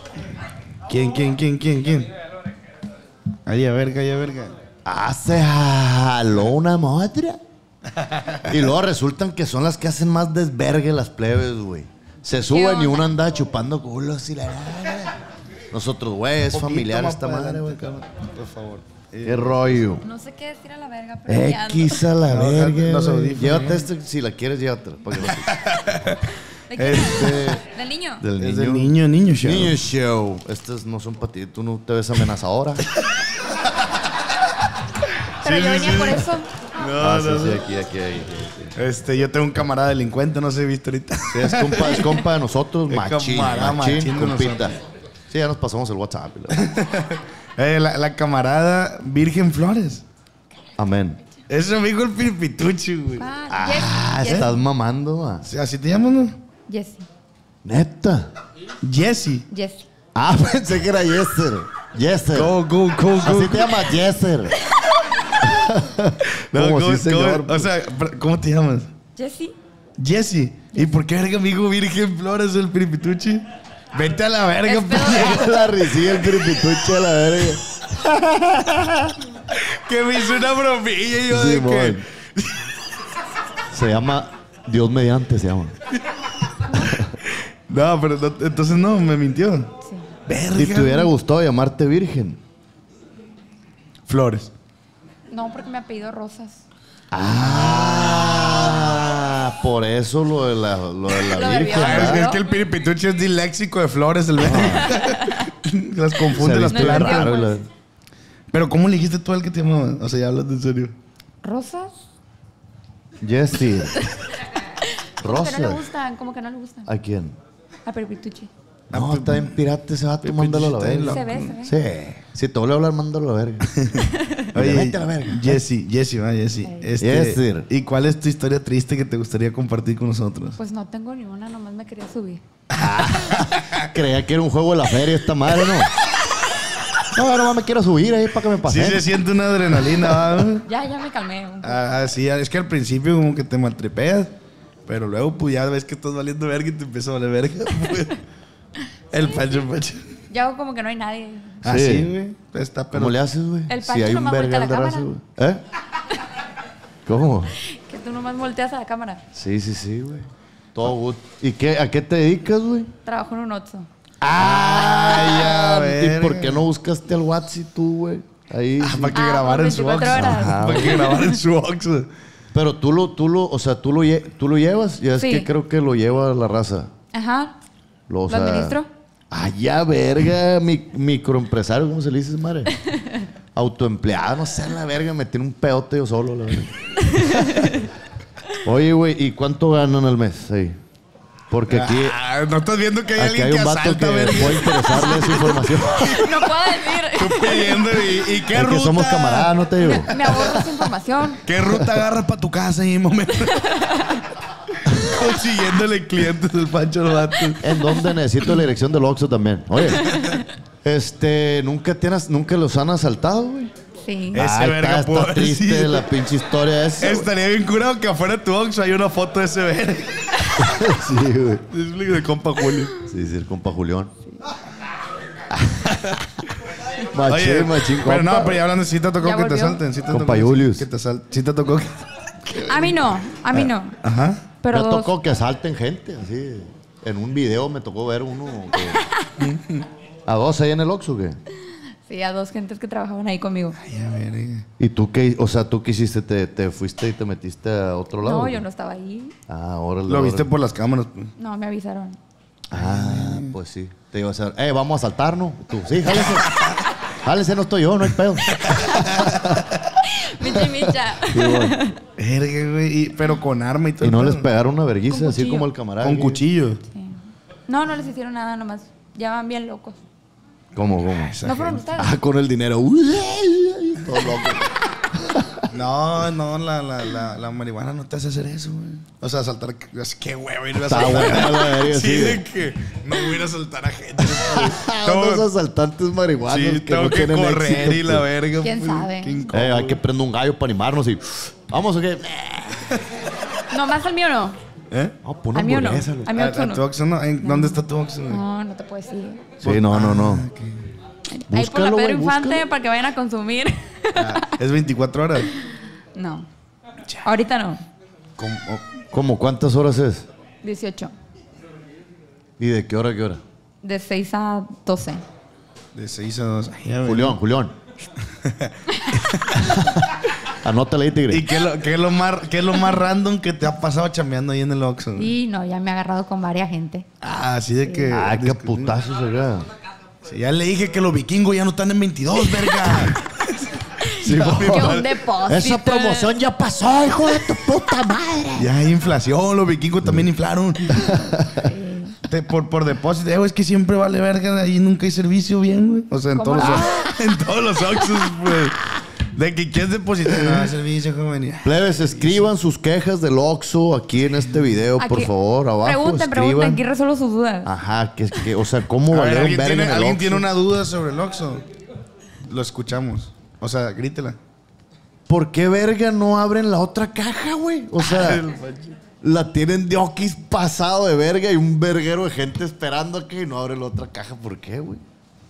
¿Quién? Ahí, a verga. Se jaló una motra. Y luego resultan que son las que hacen más desvergue las plebes, güey. Se suben y una anda chupando culos y la verga. Nosotros, güey, es familiar esta madre, güey. Por favor. Qué rollo. No sé qué decir a la verga, pero ya ando. X a la No, verga. los güey. audífonos, Llévate este, si la quieres, llévatela. para que lo- ¿De quién? ¿Del niño? Del Es del niño show. Niño show. Estos no son para ti. Tú no te ves amenazadora. Pero yo venía por eso. Sí, aquí. Yo tengo un camarada delincuente, no sé, visto ahorita. Sí, es compa de nosotros, Es machín, camarada machín de compita. nosotros. Sí, ya nos pasamos el WhatsApp. y La camarada Virgen Flores. Amén. Eso me dijo el Piripituchi, güey. Jessie. Estás mamando, ma. Así te llamas, ¿no? Jessie. Neta. Jesse. Jessie. Pensé que era Yeser. Yeser. Go. Así te llamas Yeser. No, Como sí, señor. O sea, ¿cómo te llamas? Jessie. Jesse. ¿Y por qué verga me dijo Virgen Flores el Piripituchi? Vete a la verga, Es pedo pendejo. La risilla, el piripituche a la verga. Que me hizo una bromilla y yo de Simón. que... Se llama Dios mediante, se llama. No, pero entonces no, me mintió. Sí. Verga. ¿Y te hubiera gustado llamarte Virgen? Flores. No, porque me apellido Rosas. Por eso lo de la Lo Virgen. del Es, ¿no? es que el Piripituchi es disléxico de Flores, el verga. Las Se confunde las viste No plantas. raro, entiendo, la- Pero ¿cómo le dijiste tú al que te llamaba? O sea, ya hablas en serio. ¿Rosas? Jessie. Como que no le Rosa. gustan, como que no le gustan. ¿A quién? A Perpituchi. No, está bien pirata ese vato, mándalo a la verga. Se ve, se ve. Sí. Si te vuelve a hablar, mándalo a la verga. Oye, vete a la verga. Jesse, va, Jesse. Yes, sir. ¿Y cuál es tu historia triste que te gustaría compartir con nosotros? Pues no tengo ni una, nomás me quería subir. Creía que era un juego de la feria esta madre, ¿no? No, nomás me quiero subir ahí para que me Sí pase. se siente una adrenalina, ¿va? Ya me calmé. Un poco. Sí, es que al principio como que te maltripeas, pero luego pues ya ves que estás valiendo verga y te empieza a valer verga. Pues. El Pancho. Ya hago como que no hay nadie. Ah, Sí. sí, güey. Está, pero... ¿Cómo le haces, güey? El Si Pancho hay un nomás voltea vergal la de raza, cámara. güey. ¿Eh? ¿Cómo? Que tú nomás volteas a la cámara. Sí, güey. Todo good. ¿Y a qué te dedicas, güey? Trabajo en un Oxxo. Ah, ya, ¿Y verga. por qué no buscaste al WhatsApp tú, güey? Ahí. sí. Para que Ah, grabara en por su 24 Oxxo. horas. Ajá, para que grabara en su Oxxo. Pero tú lo llevas. Ya es Sí. que creo que lo lleva la raza. Ajá. O ¿Lo sea, administro? Ah, ya, verga. Microempresario, ¿cómo se le dice, madre? Autoempleado, no sé, la verga. Me tiene un pedote yo solo, la verga. Oye, güey, ¿y cuánto ganan al mes ahí? Porque aquí, No estás viendo que hay aquí alguien hay que un vato asalta, que verga. puede interesarle esa información. No puedo decir. Tú pidiendo y qué Es ruta... que somos camaradas, no te digo. Me ahorro esa información. ¿Qué ruta agarras para tu casa en un momento? Consiguiéndole clientes del Pancho al vato. En donde necesito la dirección del Oxxo también. Oye, ¿nunca los han asaltado, güey? Sí. Ese Ay, verga está pobrecito. triste la pinche historia esa. Estaría bien curado que afuera de tu Oxxo hay una foto de ese verga. Sí, güey. Es de compa Julio. Sí, el compa Julián. Oye, Machín, pero no, compa. pero ya hablando, sí te tocó Ya que te volvió. asalten. Sí te Compa tocó, Julius. Que te asalten. Sí te tocó que... A mí no. Ajá. Pero Me dos. tocó que asalten gente, así. En un video me tocó ver uno que... ¿A dos ahí en el Oxxo, qué? Sí, a dos gentes que trabajaban ahí conmigo. Ay, a ver. ¿Y tú qué? O sea, ¿tú qué hiciste? ¿Te fuiste y te metiste a otro lado? No, yo no estaba ahí. Ah, órale. Lo viste órale. por las cámaras, pues. No, me avisaron. Ah, pues sí. Te iba a hacer, vamos a asaltarnos. Tú, sí, jálese. Jálese, no estoy yo, no hay pedo. Micha. Verga, güey. Pero con arma y todo. Y no el les pedo. pegaron una vergüenza, Con así cuchillo. como el camarada. Con que- cuchillo. Sí. No les hicieron nada nomás. Ya van bien locos. ¿Cómo? ¿No fueron ustedes? Ah, con el dinero. Todo loco. No, la marihuana no te hace hacer eso, güey. O sea, saltar. Es que, güey, ir a Está saltar. buena la verga, Sí, sí. de que no voy a ir a saltar a gente. Unos asaltantes marihuanos Sí, que tengo no que tienen correr éxito, y la pues. verga. ¿Quién pues, sabe? qué incómodo. Hay que prender un gallo para animarnos y... Vamos, ¿o qué? Nomás al mío no. ¿Eh? No, pon una Al mío no. hamburguesa, loco. Al mío ¿A tu no. Oxxo no? ¿Dónde está tu Oxxo, güey? No te puedo decir. Sí, no. Ahí por la Búscalo, Pedro güey, Infante búscalo. para que vayan a consumir. Ah, es 24 horas. No. Ahorita no. ¿Cómo? ¿Cuántas horas es? 18. ¿Y de qué hora a qué hora? De 6 a 12. De 6 a 2. Ay, ya, güey. Julián. Anótale ahí, tigre. ¿Y qué es lo más random que te ha pasado chambeando ahí en el Oxxo? güey? Y no, ya me he agarrado con varias gente. Ah, así de que... Ah, qué putazos acá. Sí, ya le dije que los vikingos ya no están en 22, verga. Sí, Que papi, un depósito. Esa promoción ya pasó, hijo de tu puta madre. ya hay inflación, los vikingos también inflaron. Por depósito, güey, es que siempre vale verga, ahí nunca hay servicio bien, güey. O sea, en ¿Cómo todos, no? en todos los Oxxos, güey. De que quieres depositar, no, servicio, joven. Plebes, escriban sus quejas del Oxxo aquí en este video, por Aquí. favor, abajo. Pregunten, escriban. aquí resuelvo sus dudas. Ajá, o sea, ¿cómo A ver, valieron verga en el ¿alguien Oxxo? tiene una duda sobre el Oxxo? Lo escuchamos. O sea, grítela. ¿Por qué verga no abren la otra caja, güey? O sea, la tienen de oquis pasado de verga y un verguero de gente esperando a que no abre la otra caja. ¿Por qué, güey?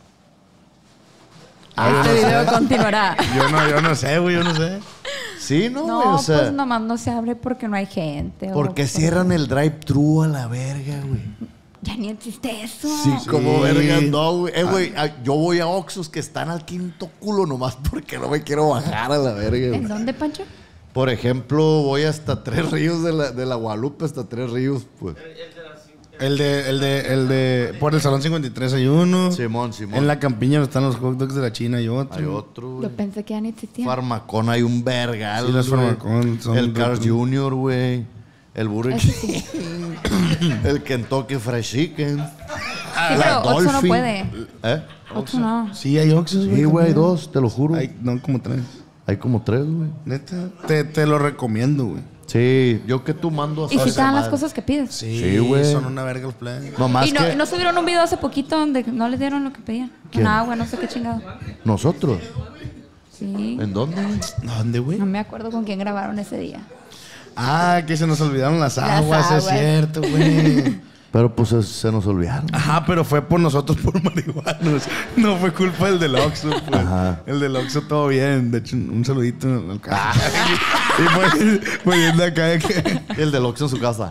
Este video continuará. Yo no sé, güey, yo no sé. Sí, ¿no? No, güey? O sea, pues nomás no se abre porque no hay gente. ¿por qué cierran el drive-thru a la verga, güey? Ya ni existe eso. Sí, como Sí. verga, no, güey. Güey, yo voy a Oxxos que están al quinto culo nomás porque no me quiero bajar a la verga, ¿En güey. dónde, Pancho? Por ejemplo, voy hasta Tres Ríos de la Guadalupe hasta Tres Ríos, pues. El de... Por el Salón 53 hay uno. Simón. En la campiña están los hot dogs de la China y otro. Hay otro, güey. Yo pensé que ya ni existía. Farmacón hay un vergal, Sí, los güey. Farmacón son El Carl's otro. Jr., güey. El Burger Ese King. sí. El Kentucky Fried Chicken. Sí, La pero Oxxo no Dolphin. puede. ¿Eh? Oxxo no. Sí, hay Oxxos, güey. Sí, güey, hay también. dos, te lo juro. Hay, no, como 3. Hay como 3, güey. Neta, te lo recomiendo, güey. Sí, yo que tú mando a ¿Y si hacer te dan las madre. cosas que pides? Sí, güey. Son una verga los planes. No más Y no, que no subieron un video hace poquito donde no les dieron lo que pedían. ¿Quién? Un agua, no sé qué chingado. nosotros. Sí. ¿En dónde? ¿Dónde, güey? No me acuerdo con quién grabaron ese día. Ah, que se nos olvidaron las aguas, es aguas. cierto, güey. Pero pues se nos olvidaron. Ajá, pero fue por nosotros, por marihuanos. No fue culpa del Oxxo, pues. Ajá. El del Oxxo todo bien. De hecho, un saludito al carro. Y poniendo acá de que... El del Oxxo en su casa.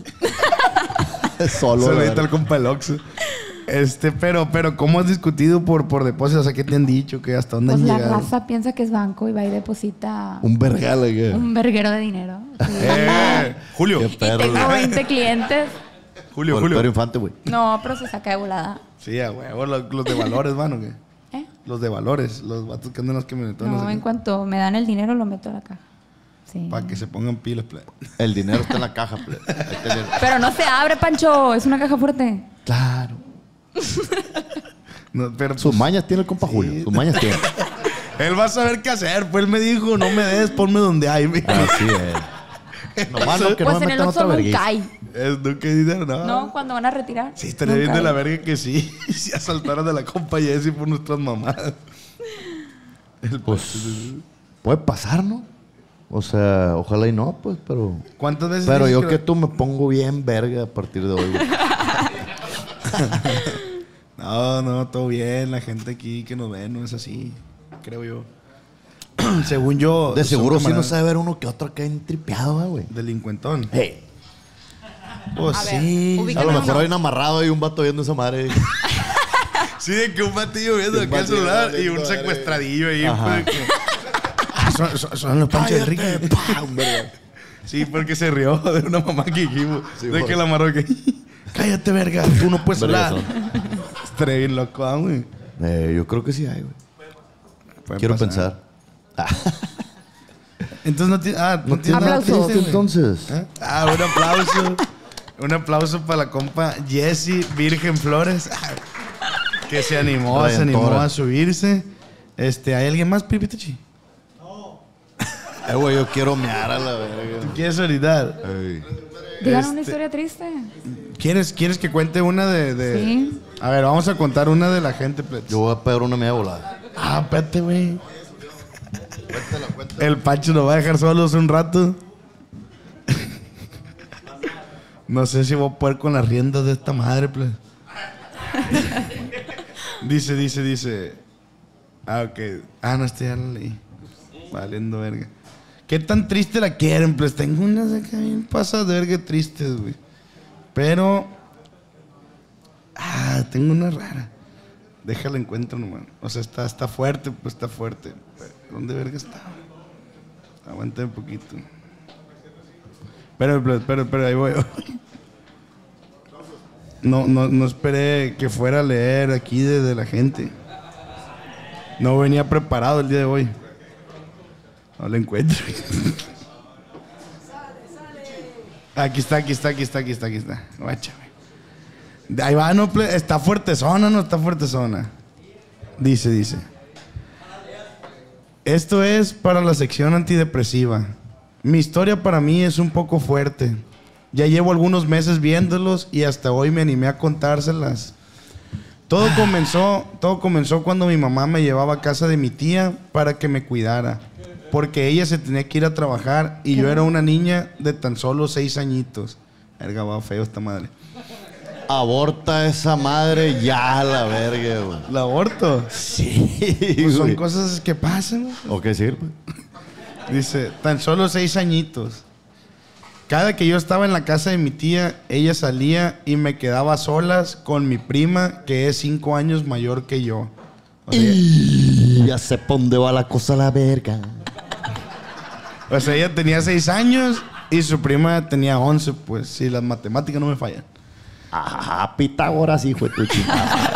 Solo. la Saludito verga. al compa del Oxxo. Pero ¿cómo has discutido por depósitos? O sea, ¿qué te han dicho? ¿Que hasta dónde Pues han la llegado? raza piensa que es banco y va y deposita Un vergal, güey. un verguero de dinero. Sí. Julio. Qué Y perro. tengo 20 clientes. Julio. Pedro Infante, güey. No, pero se saca de volada. Sí, a huevo. Los de valores, van, ¿o qué? ¿Eh? Los de valores. Los vatos que andan en las camionetones. No, en cuanto me dan el dinero lo meto a la caja. Sí. Para que se pongan pilas, plebe. El dinero está en la caja, ple. Ahí te viene. Pero no se abre, Pancho. Es una caja fuerte. Claro. No, pero Sus pues, mañas tiene el compa Julio. Sus mañas tiene. él va a saber qué hacer. Pues él me dijo, no me des, ponme donde hay. Me dijo. Así es. Nomás no que Pues no me en el metan Oxxo otra nunca vergüenza. hay. Es no que dinero, no. No, cuando van a retirar. Sí, estaría bien nunca de la hay. verga que sí. Si asaltaran de la compa Jessy por nuestras mamadas. Pues puede pasar, ¿no? O sea, ojalá y no, pues, pero. ¿Cuántas veces Pero dices yo que tú me pongo bien verga a partir de hoy, güey. No, todo bien. La gente aquí que nos ve no es así. Creo yo. según yo... De son seguro sí no camaradas. sabe ver uno que otro acá entripeado, güey. Delincuentón. Hey. Pues A ver, sí. ubica- A lo Dígame mejor uno. hay un amarrado y un vato viendo esa madre. Sí, de que un batillo viendo Un acá el batillo celular y viendo, un madre. secuestradillo ahí. Ajá. Pues, que- son los Pancho Enrique. ¡Pam! Verga. Sí, porque se rió de una mamá que dijimos. Sí, de por- que la amarró que... Cállate, verga. Tú no puedes hablar. Vergazón. Estaré bien loco, güey. Yo creo que sí hay, güey. Puede Quiero pasar. pensar. Entonces no tiene... no tiene nada Aplausos. triste, güey. Entonces. ¿Eh? Un aplauso. Un aplauso para la compa Jessy Virgen Flores. Que se animó Redentora. a subirse. ¿Hay alguien más, Pipituchi? Güey, yo quiero mear a la verga. ¿Quieres solidar? Ey. Digan una historia triste. ¿Quieres que cuente una de...? Sí. A ver, vamos a contar una de la gente, plebes. Yo voy a pegar una media volada. Espérate, güey. El Pancho nos va a dejar solos un rato. No sé si voy a poder con las riendas de esta madre, pues. Dice. Ok. No, ya la leí. Valiendo verga. ¿Qué tan triste la quieren, pues? Tengo unas acá bien pasadas de verga tristes, güey. Pero... tengo una rara. Déjala encuentro nomás. O sea, está fuerte, pues está fuerte. ¿Dónde verga está? Aguanta un poquito. Espera, ahí voy. No esperé que fuera a leer aquí de la gente. No venía preparado el día de hoy. No la encuentro. Aquí está. Guacha, güey. Ahí va, no, está fuertezona, no está fuertezona. Dice. Esto es para la sección antidepresiva. Mi historia para mí es un poco fuerte. Ya llevo algunos meses viéndolos y hasta hoy me animé a contárselas. Todo comenzó cuando mi mamá me llevaba a casa de mi tía para que me cuidara. Porque ella se tenía que ir a trabajar y yo era una niña de tan solo 6 añitos. Verga, va feo esta madre. Aborta esa madre ya a la verga, güey. ¿La aborto? Sí, Pues son güey. cosas que pasan, güey. ¿O qué sirve? Dice, tan solo 6 añitos. Cada que yo estaba en la casa de mi tía, ella salía y me quedaba a solas con mi prima, que es 5 años mayor que yo. O sea, Ya sé por dónde va la cosa a la verga. ella tenía 6 años y su prima tenía 11, pues si las matemáticas no me fallan. Ajá, Pitágoras, hijo de tu chingada.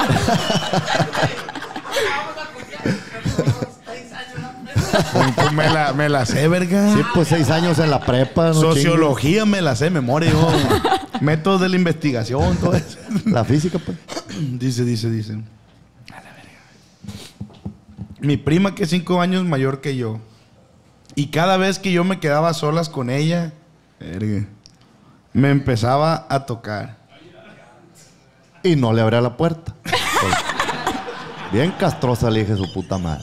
Pues me la sé, verga. Sí, pues 6 años en la prepa, ¿no? Sociología me la sé, memoria. Yo. Métodos de la investigación, todo eso. Chingue. La física, pues. Dice. A la verga. Mi prima que es 5 años mayor que yo. Y cada vez que yo me quedaba a solas con ella, verga, me empezaba a tocar. Y no le abría la puerta. Bien castrosa le dije su puta madre.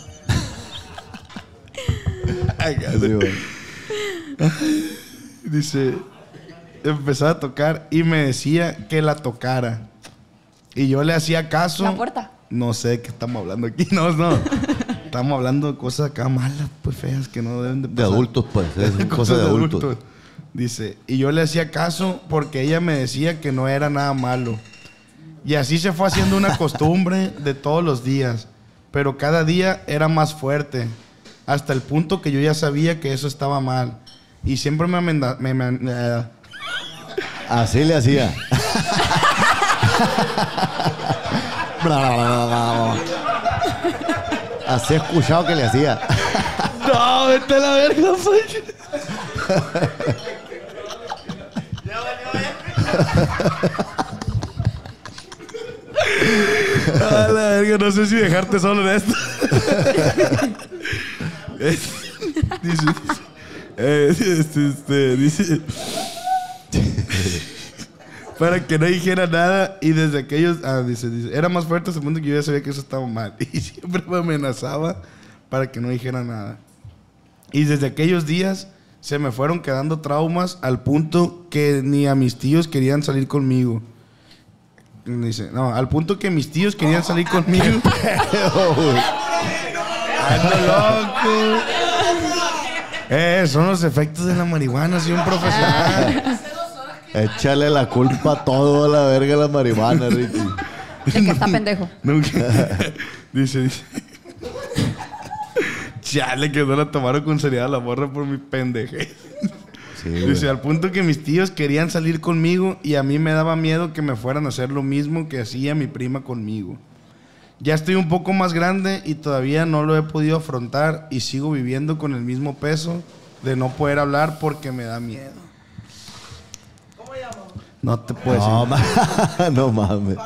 Sí, güey. Dice, empezaba a tocar y me decía que la tocara. Y yo le hacía caso. La puerta. No sé de qué estamos hablando aquí. No. Estamos hablando de cosas acá malas, pues feas, que no deben de De pasar. adultos, pues. Es cosa de adultos. Dice, y yo le hacía caso porque ella me decía que no era nada malo. Y así se fue haciendo una costumbre de todos los días. Pero cada día era más fuerte. Hasta el punto que yo ya sabía que eso estaba mal. Y siempre Así le hacía. Así he escuchado que le hacía. No, vete a la verga, pues. A la verga, no sé si dejarte solo en esto. Dice para que no dijera nada y desde aquellos dice, era más fuerte hasta el punto que yo ya sabía que eso estaba mal y siempre me amenazaba para que no dijera nada. Y desde aquellos días se me fueron quedando traumas al punto que ni a mis tíos querían salir conmigo. Dice, no, al punto que mis tíos querían salir conmigo. Ando loco. Son los efectos de la marihuana, soy un profesional. Échale la culpa a todo a la verga la marihuana, Ricky. El que está pendejo. Dice. Chale, que no la tomaron con seriedad la morra por mi pendeje. Sí, Dice, al punto que mis tíos querían salir conmigo y a mí me daba miedo que me fueran a hacer lo mismo que hacía mi prima conmigo. Ya estoy un poco más grande y todavía no lo he podido afrontar y sigo viviendo con el mismo peso de no poder hablar porque me da miedo. ¿Cómo llamo? No te puedo decir. No mames.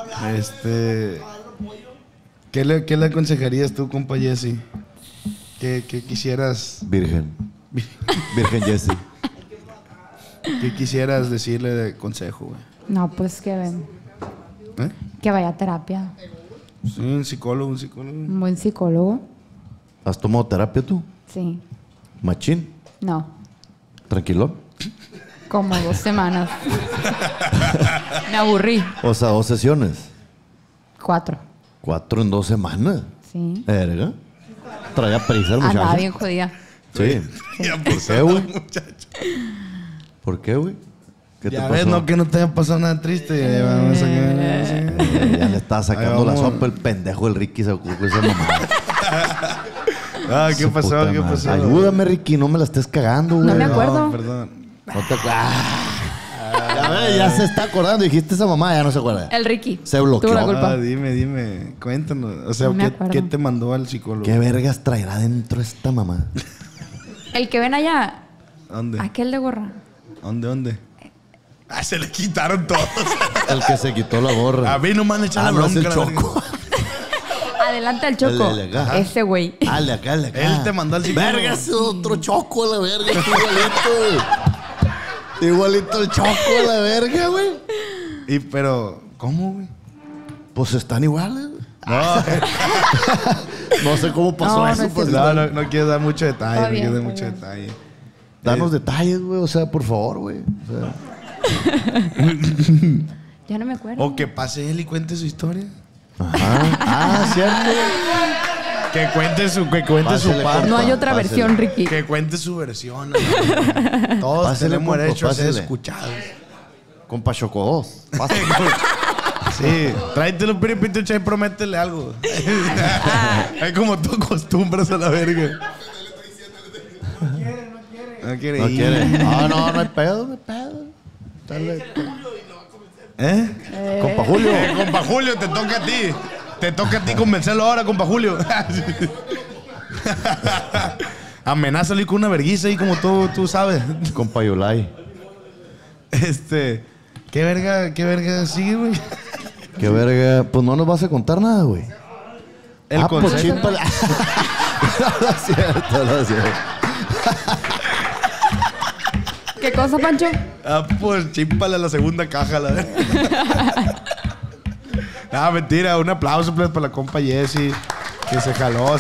¿Qué le aconsejarías tú, compa Jesse? ¿Qué quisieras? Virgen Jesse. ¿Qué quisieras decirle de consejo, güey? No, pues ¿Eh? que vaya a terapia. Sí, un psicólogo. Un buen psicólogo. ¿Has tomado terapia tú? Sí. ¿Machín? No. ¿Tranquilo? Como 2 semanas. Me aburrí. O sea, 2 sesiones. 4. 4 en 2 semanas. Sí. ¿Verga? Traía prisa el muchacho. Andaba bien jodida. Sí. ¿Por qué, güey? ¿Por qué, güey? ¿Qué Ya te ves, pasó? no, que no te haya pasado nada triste. Vamos a sacar... Ya le estaba sacando Ahí la vamos. sopa el pendejo el Ricky se ocupó esa mamada. ¿Qué Su pasó? puta ¿Qué madre. pasó? Ayúdame, Ricky, no me la estés cagando, güey. No me acuerdo. Perdón. No te acuerdas. Ya ves, ya se está acordando. Dijiste esa mamá, ya no se acuerda. El Ricky. Se bloqueó. Tuvo la culpa. Dime. Cuéntanos. O sea, No me acuerdo. ¿qué te mandó al psicólogo? ¿Qué vergas traerá dentro esta mamá? El que ven allá. ¿Dónde? Aquel de gorra. ¿Dónde? Se le quitaron todos. El que se quitó la gorra. A mí no me han echado la no es bronca. el la Choco. verga. Adelante al Choco. El de acá. Ese güey. Ah, el de acá, el de acá. Él te mandó al psicólogo. Verga, ese otro Choco a la verga. Está igualito, güey. Igualito el Choco a la verga, güey. Pero, ¿cómo, güey? Pues están iguales. No sé cómo pasó No, eso. no es pues, cierto. No quiero dar mucho detalle. Está No bien, quiero dar está mucho bien. detalle. Danos detalles, güey. O sea, por favor, güey. O sea, Ya no me acuerdo. O que pase él y cuente su historia. ajá. Ah, cierto. Que cuente su Pásele, parte. No hay otra Pásele. versión, Ricky. Que cuente su versión. ¿no? Todos Pásele, tenemos compa, derecho a ser pásele. escuchados. Compa Choco 2. Pásale. Sí, tráetelo, piripito, y prométele algo. Es como tú acostumbras a la verga. No quiere. No ir. quiere. No hay pedo, no hay pedo. Dale. Compa Julio. Compa Julio, te toca a ti. Te toca a ti convencerlo ahora, compa Julio. Amenázalo con una verguiza ahí como tú sabes. Compa Yulai. ¿Qué verga sigue, güey? Qué verga. Pues no nos vas a contar nada, güey. El Pues consejo. chípale. No es cierto, no es cierto. ¿Qué cosa, Pancho? Pues chímpale a la segunda caja, la verdad. Mentira. Un aplauso, pues, para la compa Jessie. Que se jaló.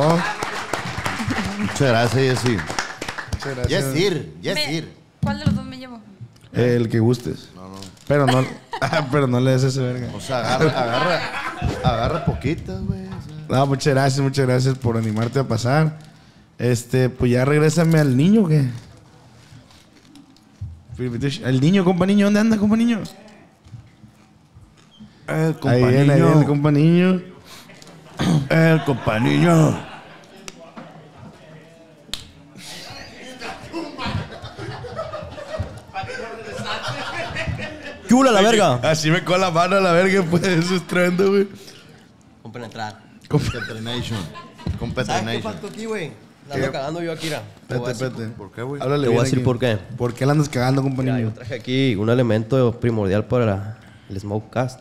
Muchas gracias, Jessy. Muchas gracias. Yesir. ¿Cuál de los dos me llevo? El que gustes. Pero no le des ese verga. O sea, agarra poquitas, güey. O sea. Muchas gracias por animarte a pasar. Pues ya regrésame al niño, ¿qué? El niño, compa niño, ¿dónde anda, compa niño? Ahí viene el compa niño. El compa niño. ¿Qué hula la verga? Así me con la mano a la verga, pues eso es tremendo, güey. Compenetrar. Competrenation. ¿Sabes qué Competrenation. faltó aquí, güey? La ando cagando yo, Akira. Espérate. ¿Por qué, güey? Háblale Te voy a bien decir aquí. por qué. ¿Por qué la andas cagando, compa Mira, niño? yo traje aquí un elemento primordial para el Smokecast.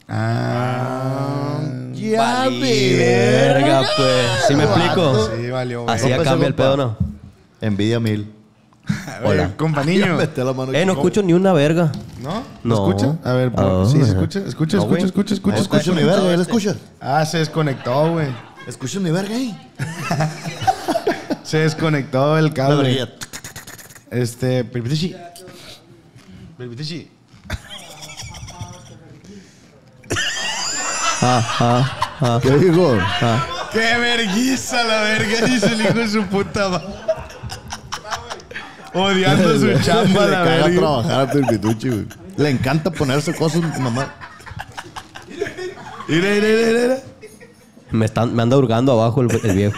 Ya, Valí, verga, pues. ¿Sí me explico? Sí, valió, güey. Así ya Compa, cambia el compa. pedo, ¿no? Envidia 1000. Hola. Compa niño. Mete la mano aquí. No escucho ni una verga. ¿No? No. ¿Escucha? A ver, Ah, sí, se ajá. escucha. Escucha. No, güey. Escucha mi verga, ¿ya la escuchas? Se desconectó, güey. Escucha mi verga ahí. Se desconectó el La cable. verga. Permítese. ¿Qué digo? ¡Qué vergüenza la verga! Dice el hijo de su puta madre. Odiando su chamba, Le la caga verga. trabajar a Pirpituchi, güey. Le encanta ponerse cosas nomás. Mira. Me anda hurgando abajo el viejo.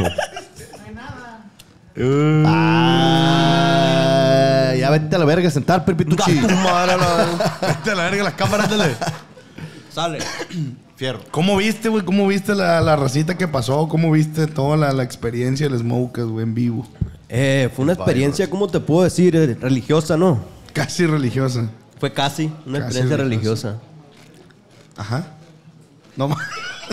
Ya vete a la verga a sentar, Pirpituchi. Vete a la verga las cámaras, dale. Sale. Fierro. ¿Cómo viste, güey? ¿Cómo viste la racita que pasó? ¿Cómo viste toda la experiencia del Smokers, güey, en vivo? Fue una experiencia, ¿cómo te puedo decir? Religiosa, ¿no? Casi religiosa. Fue casi una Casi experiencia religiosa. religiosa. Ajá. No más.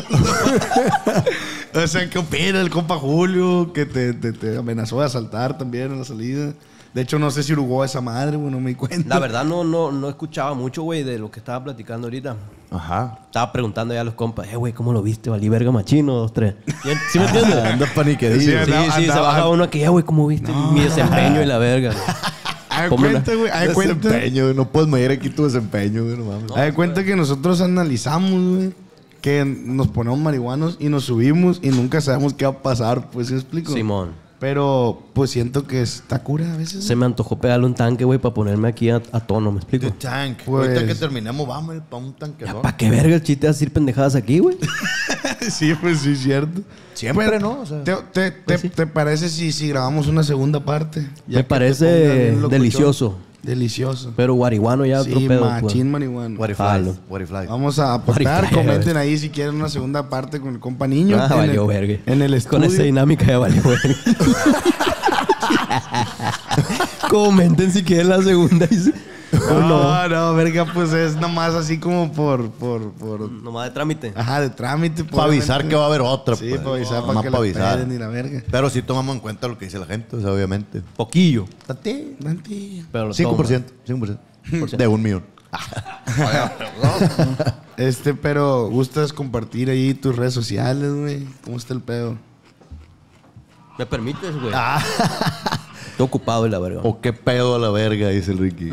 O sea, ¿qué opina el compa Julio? Que te amenazó de asaltar también en la salida. De hecho, no sé si hurgó a esa madre, güey, no me di cuenta. La verdad no escuchaba mucho, güey, de lo que estaba platicando ahorita. Ajá. Estaba preguntando ya a los compas, güey, ¿cómo lo viste? ¿Valí verga machino? 2, 3. ¿Sí me entiendes? Anda paniquedillo. Sí, Sí, se baja uno aquí, güey, ¿cómo viste mi desempeño y la verga? Haz de Ponme cuenta, güey. Haz de cuenta. Desempeño, güey. No puedes medir aquí tu desempeño, güey. No mames. Haz de cuenta que nosotros analizamos, güey, que nos ponemos marihuanos y nos subimos y nunca sabemos qué va a pasar, pues, ¿sí me explico? Simón. Pero, pues, siento que está cura a veces. Se me antojó pegarle un tanque, güey, para ponerme aquí a tono, ¿me explico? The tank. Pues- Ahorita que terminemos, vamos para un tanque. ¿Para qué verga el chiste de decir pendejadas aquí, güey? Sí, pues sí, cierto. Siempre, ¿no? O sea, ¿Te parece si grabamos una segunda parte? Ya Me que parece te ponga bien locochón. delicioso. Delicioso. Pero guarihuano ya otro Sí, pedo, machín marihuana. what if Jalo. life? What if life? Vamos a aportar, Ahorita, comenten ahí si quieren una segunda parte con el compa Niño. Ah, en valió el- verga. En el estudio. Con esa dinámica ya valió verga. Comenten si quieren la segunda. No, verga, pues es nomás así como por Nomás de trámite. ajá, de trámite. Para avisar que va a haber otra. Sí, pues. para avisar, para Nomás que para la avisar. esperen y la verga. Pero sí tomamos en cuenta lo que dice la gente, o sea, obviamente. Poquillo. Tantillo. Pero lo 5%. 5%. De 1 millón. Pero gustas compartir ahí tus redes sociales, güey. ¿Cómo está el pedo? ¿Me permites, güey? Estoy ocupado y la verga. O qué pedo a la verga, dice el Ricky.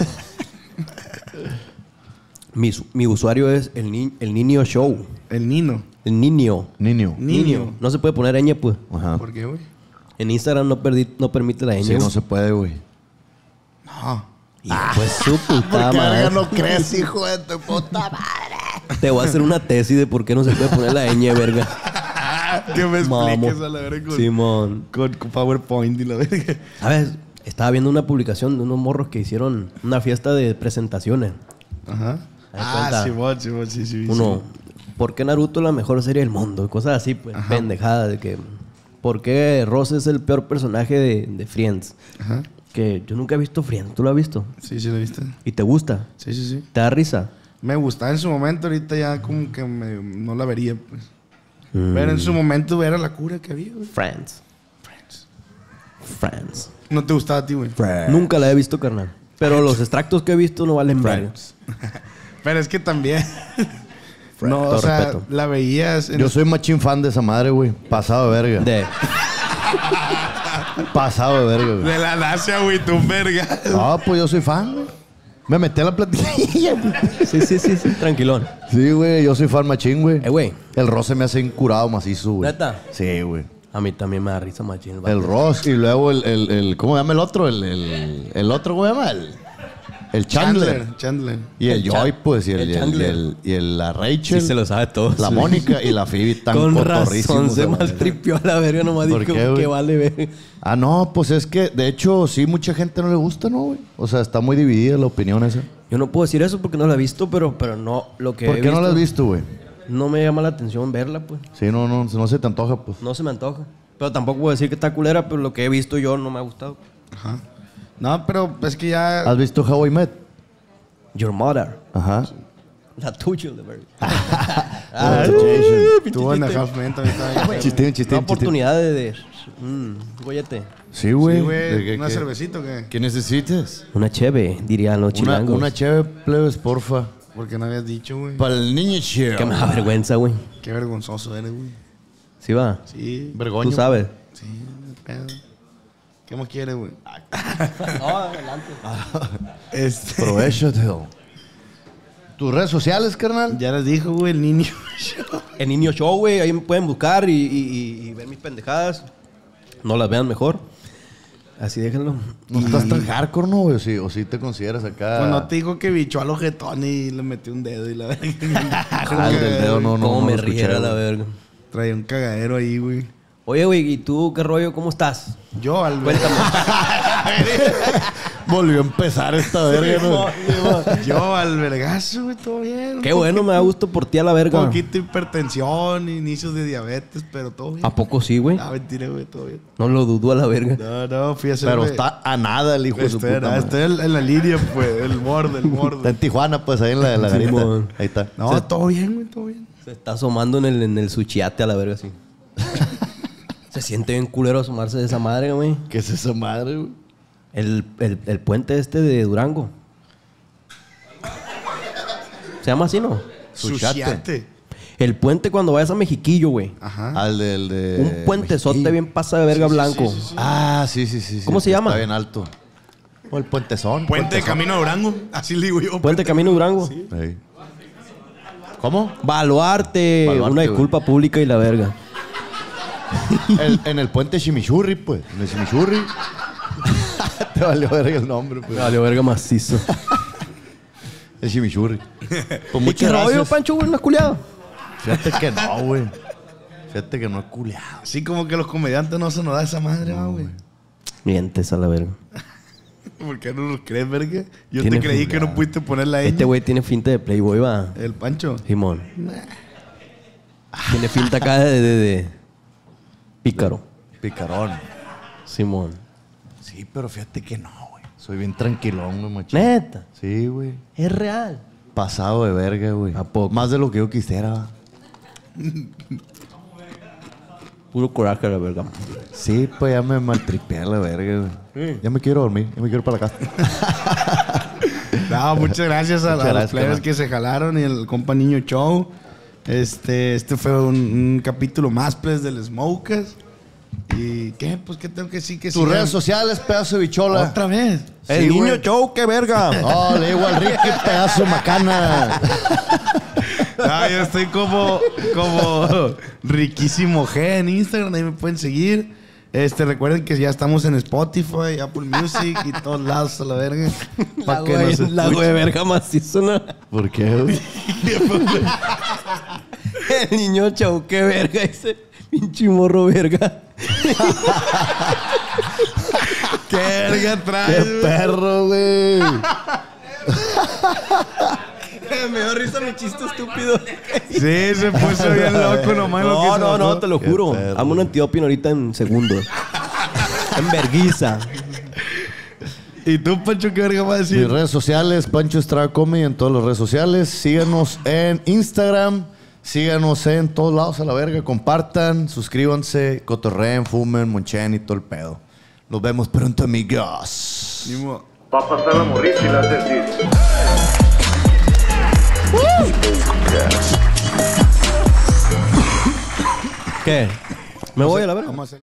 Mi usuario es el Niño Show. El Nino. El Niño. Niño. Niño. No se puede poner ñ, pues. Ajá. ¿Por qué, güey? En Instagram no permite la ñ. Sí, no se puede, güey. No. Pues su puta madre. no crees, hijo de tu puta madre? Te voy a hacer una tesis de por qué no se puede poner la ñ, verga. Que me Mamo. expliques a la verga Simón. con PowerPoint y la verga. ¿Sabes? Estaba viendo una publicación de unos morros que hicieron una fiesta de presentaciones. Ajá. Haz de cuenta. Simón, sí. Uno, ¿por qué Naruto es la mejor serie del mundo? Cosas así, pues, pendejadas de que... ¿Por qué Ross es el peor personaje de Friends? Ajá. Que yo nunca he visto Friends. ¿Tú lo has visto? Sí, lo viste. ¿Y te gusta? Sí. ¿Te da risa? Me gustaba en su momento, ahorita ya como que no la vería, pues. Pero en su momento era la cura que había, güey. Friends. No te gustaba a ti, güey. Nunca la he visto, carnal. Pero los extractos que he visto no valen verga. Pero es que también... no, Todo o sea, respeto. la veías... Yo soy machín fan de esa madre, güey. Pasado de verga. Pasado de verga, güey. De la Dacia, güey, tú verga. No, pues yo soy fan, güey. Me metí a la platilla, güey. Sí. Tranquilón. Sí, güey, yo soy fan machín, güey. Güey. El Ross se me hace incurado macizo, güey. ¿Neta? Sí, güey. A mí también me da risa machín. El Ross y luego el ¿cómo se llama el otro? El otro, ¿cómo se llama? El Chandler. Chandler. Y el Joy, pues, y el Chandler. la Rachel. Sí se lo sabe todo. La Mónica y la Phoebe tan Con cotorrísimos, razón se güey. maltripió a la verga. Nomás ¿Por dijo qué, güey? que vale ver. Ah, no, pues es que, de hecho, sí, mucha gente no le gusta, ¿no, güey? O sea, está muy dividida la opinión esa. Yo no puedo decir eso porque no la he visto, pero no lo que ¿Por he qué no visto, la has visto, güey? No me llama la atención verla, pues. Sí, no se te antoja, pues. No se me antoja. Pero tampoco puedo decir que está culera, pero lo que he visto yo no me ha gustado. Ajá. No, pero es que ya... ¿Has visto How I Met? Your Mother. Ajá. La tuya, de verdad. Tú en el Half Men también estaba bien. Chistín. Una oportunidad de gollete. Sí, güey. Sí, ¿De güey. qué- ¿Una qué? cervecita o qué? ¿Qué necesitas? Una cheve, dirían los chilangos. Una chévere, plebes, porfa. Porque no habías dicho, güey. Para el niño chido. Que me da vergüenza, güey. Qué vergonzoso eres, güey. ¿Sí va? Sí. Vergoño. Tú sabes. Sí, no hay pedo. ¿Qué más quieres, güey? No, adelante. Provecho, tío. ¿Tus redes sociales, carnal? Ya les dijo, güey, el niño. El Niño Show, güey. Ahí me pueden buscar y ver mis pendejadas. No las vean mejor. Así déjenlo. No estás tan hardcore, ¿no, güey? O sí te consideras acá. Pues no te digo que bichó al ojetón y le metió un dedo y la verga. Ah, el del dedo no Cómo me lo escuché, riera la güey. verga. Traía un cagadero ahí, güey. Oye, güey, ¿y tú qué rollo? ¿Cómo estás? Yo, al Cuéntame. Volvió a empezar esta verga, ¿no? Yo, al vergazo, güey, todo bien. Qué bueno, me da gusto por ti a la Un verga. poquito de hipertensión, inicios de diabetes, pero todo bien. ¿A poco sí, güey? Ah, mentira, güey, todo bien. No lo dudo a la verga. No, fui a hacer. Pero está a nada el hijo de su puta madre. Estoy en la línea, pues, el borde. Está en Tijuana, pues, ahí en la garita. Simón. Ahí está. No, todo bien, güey, todo bien. Se está asomando en el suchiate a la verga, así. Se siente bien culero asomarse de esa madre, güey. ¿Qué es esa madre, güey? El puente este de Durango. Se llama así, ¿no? Suchiate. El puente cuando vayas a Mexiquillo, güey. Ajá. Al del de... Un puentezote Mexiquillo. bien pasa de verga blanco. Ah, sí. ¿Cómo se llama? Está bien alto. O el puentezón. Puente de puentezón. Camino a Durango. Así le digo yo. Puente Camino Durango. Ahí. ¿Cómo? Baluarte. Baluarte, Una güey. disculpa pública y la verga. En el puente Chimichurri, pues. En el Chimichurri. Te valió verga el nombre, pues. Vale, verga macizo. El Chimichurri. Pues ¿Y muchas qué rollo, gracias. Pancho, güey? ¿No has culiado? Fíjate que no, güey. Fíjate que no es culeado. Así como que los comediantes no se nos da esa madre, güey. Mientes a la verga. ¿Por qué no los crees, verga? Yo Tiene te creí figura. que no pudiste ponerla ahí. Este güey tiene finta de Playboy, va. El Pancho. Simón. Tiene finta acá de pícaro. Picarón. Simón. Sí, pero fíjate que no, güey. Soy bien tranquilón, güey, machín. Neta. Sí, güey. Es real. Pasado de verga, güey. ¿A poco? Más de lo que yo quisiera. va. Puro coraje a la verga. Sí, pues ya me maltripeé a la verga, güey. Ya me quiero dormir. Ya me quiero ir para la casa. No, muchas gracias a Muchas los gracias, players carnal. que se jalaron y el compa Niño Show. Este fue un capítulo más, pues, del Smokers. ¿Y qué? Pues, ¿qué tengo que decir? Que Tus sigan- redes sociales, pedazo de bichola. ¿Otra vez? El Sí, niño güey. show, qué verga. Oh, le digo al Ricky, pedazo de macana. Ah, yo estoy como riquísimo G en Instagram, ahí me pueden seguir. Recuerden que ya estamos en Spotify, Apple Music y todos lados a la verga. Para que nos La escuchen. güey verga macizo, ¿no? ¿Por qué, güey? El niño show, qué verga. Ese pinche morro verga. ¿Qué verga ¡Qué traes, güey? perro, güey! Me dio risa mi chiste estúpido. Sí, se puso bien loco nomás lo que se No, bajó. te lo Qué juro. perro. Amo un antiopin ahorita en segundos. En verguiza. ¿Y tú, Pancho, qué verga vas a Mis decir? redes sociales, Pancho Estrada Comedy en todas las redes sociales. Síganos en Instagram. Síganos en todos lados a la verga. Compartan, suscríbanse, cotorreen, fumen, monchen y todo el pedo. Nos vemos pronto, amigos. Ni modo. Va a pasar la morrita y la hace así. ¿Qué? ¿Me voy a la verga? Vamos a hacer-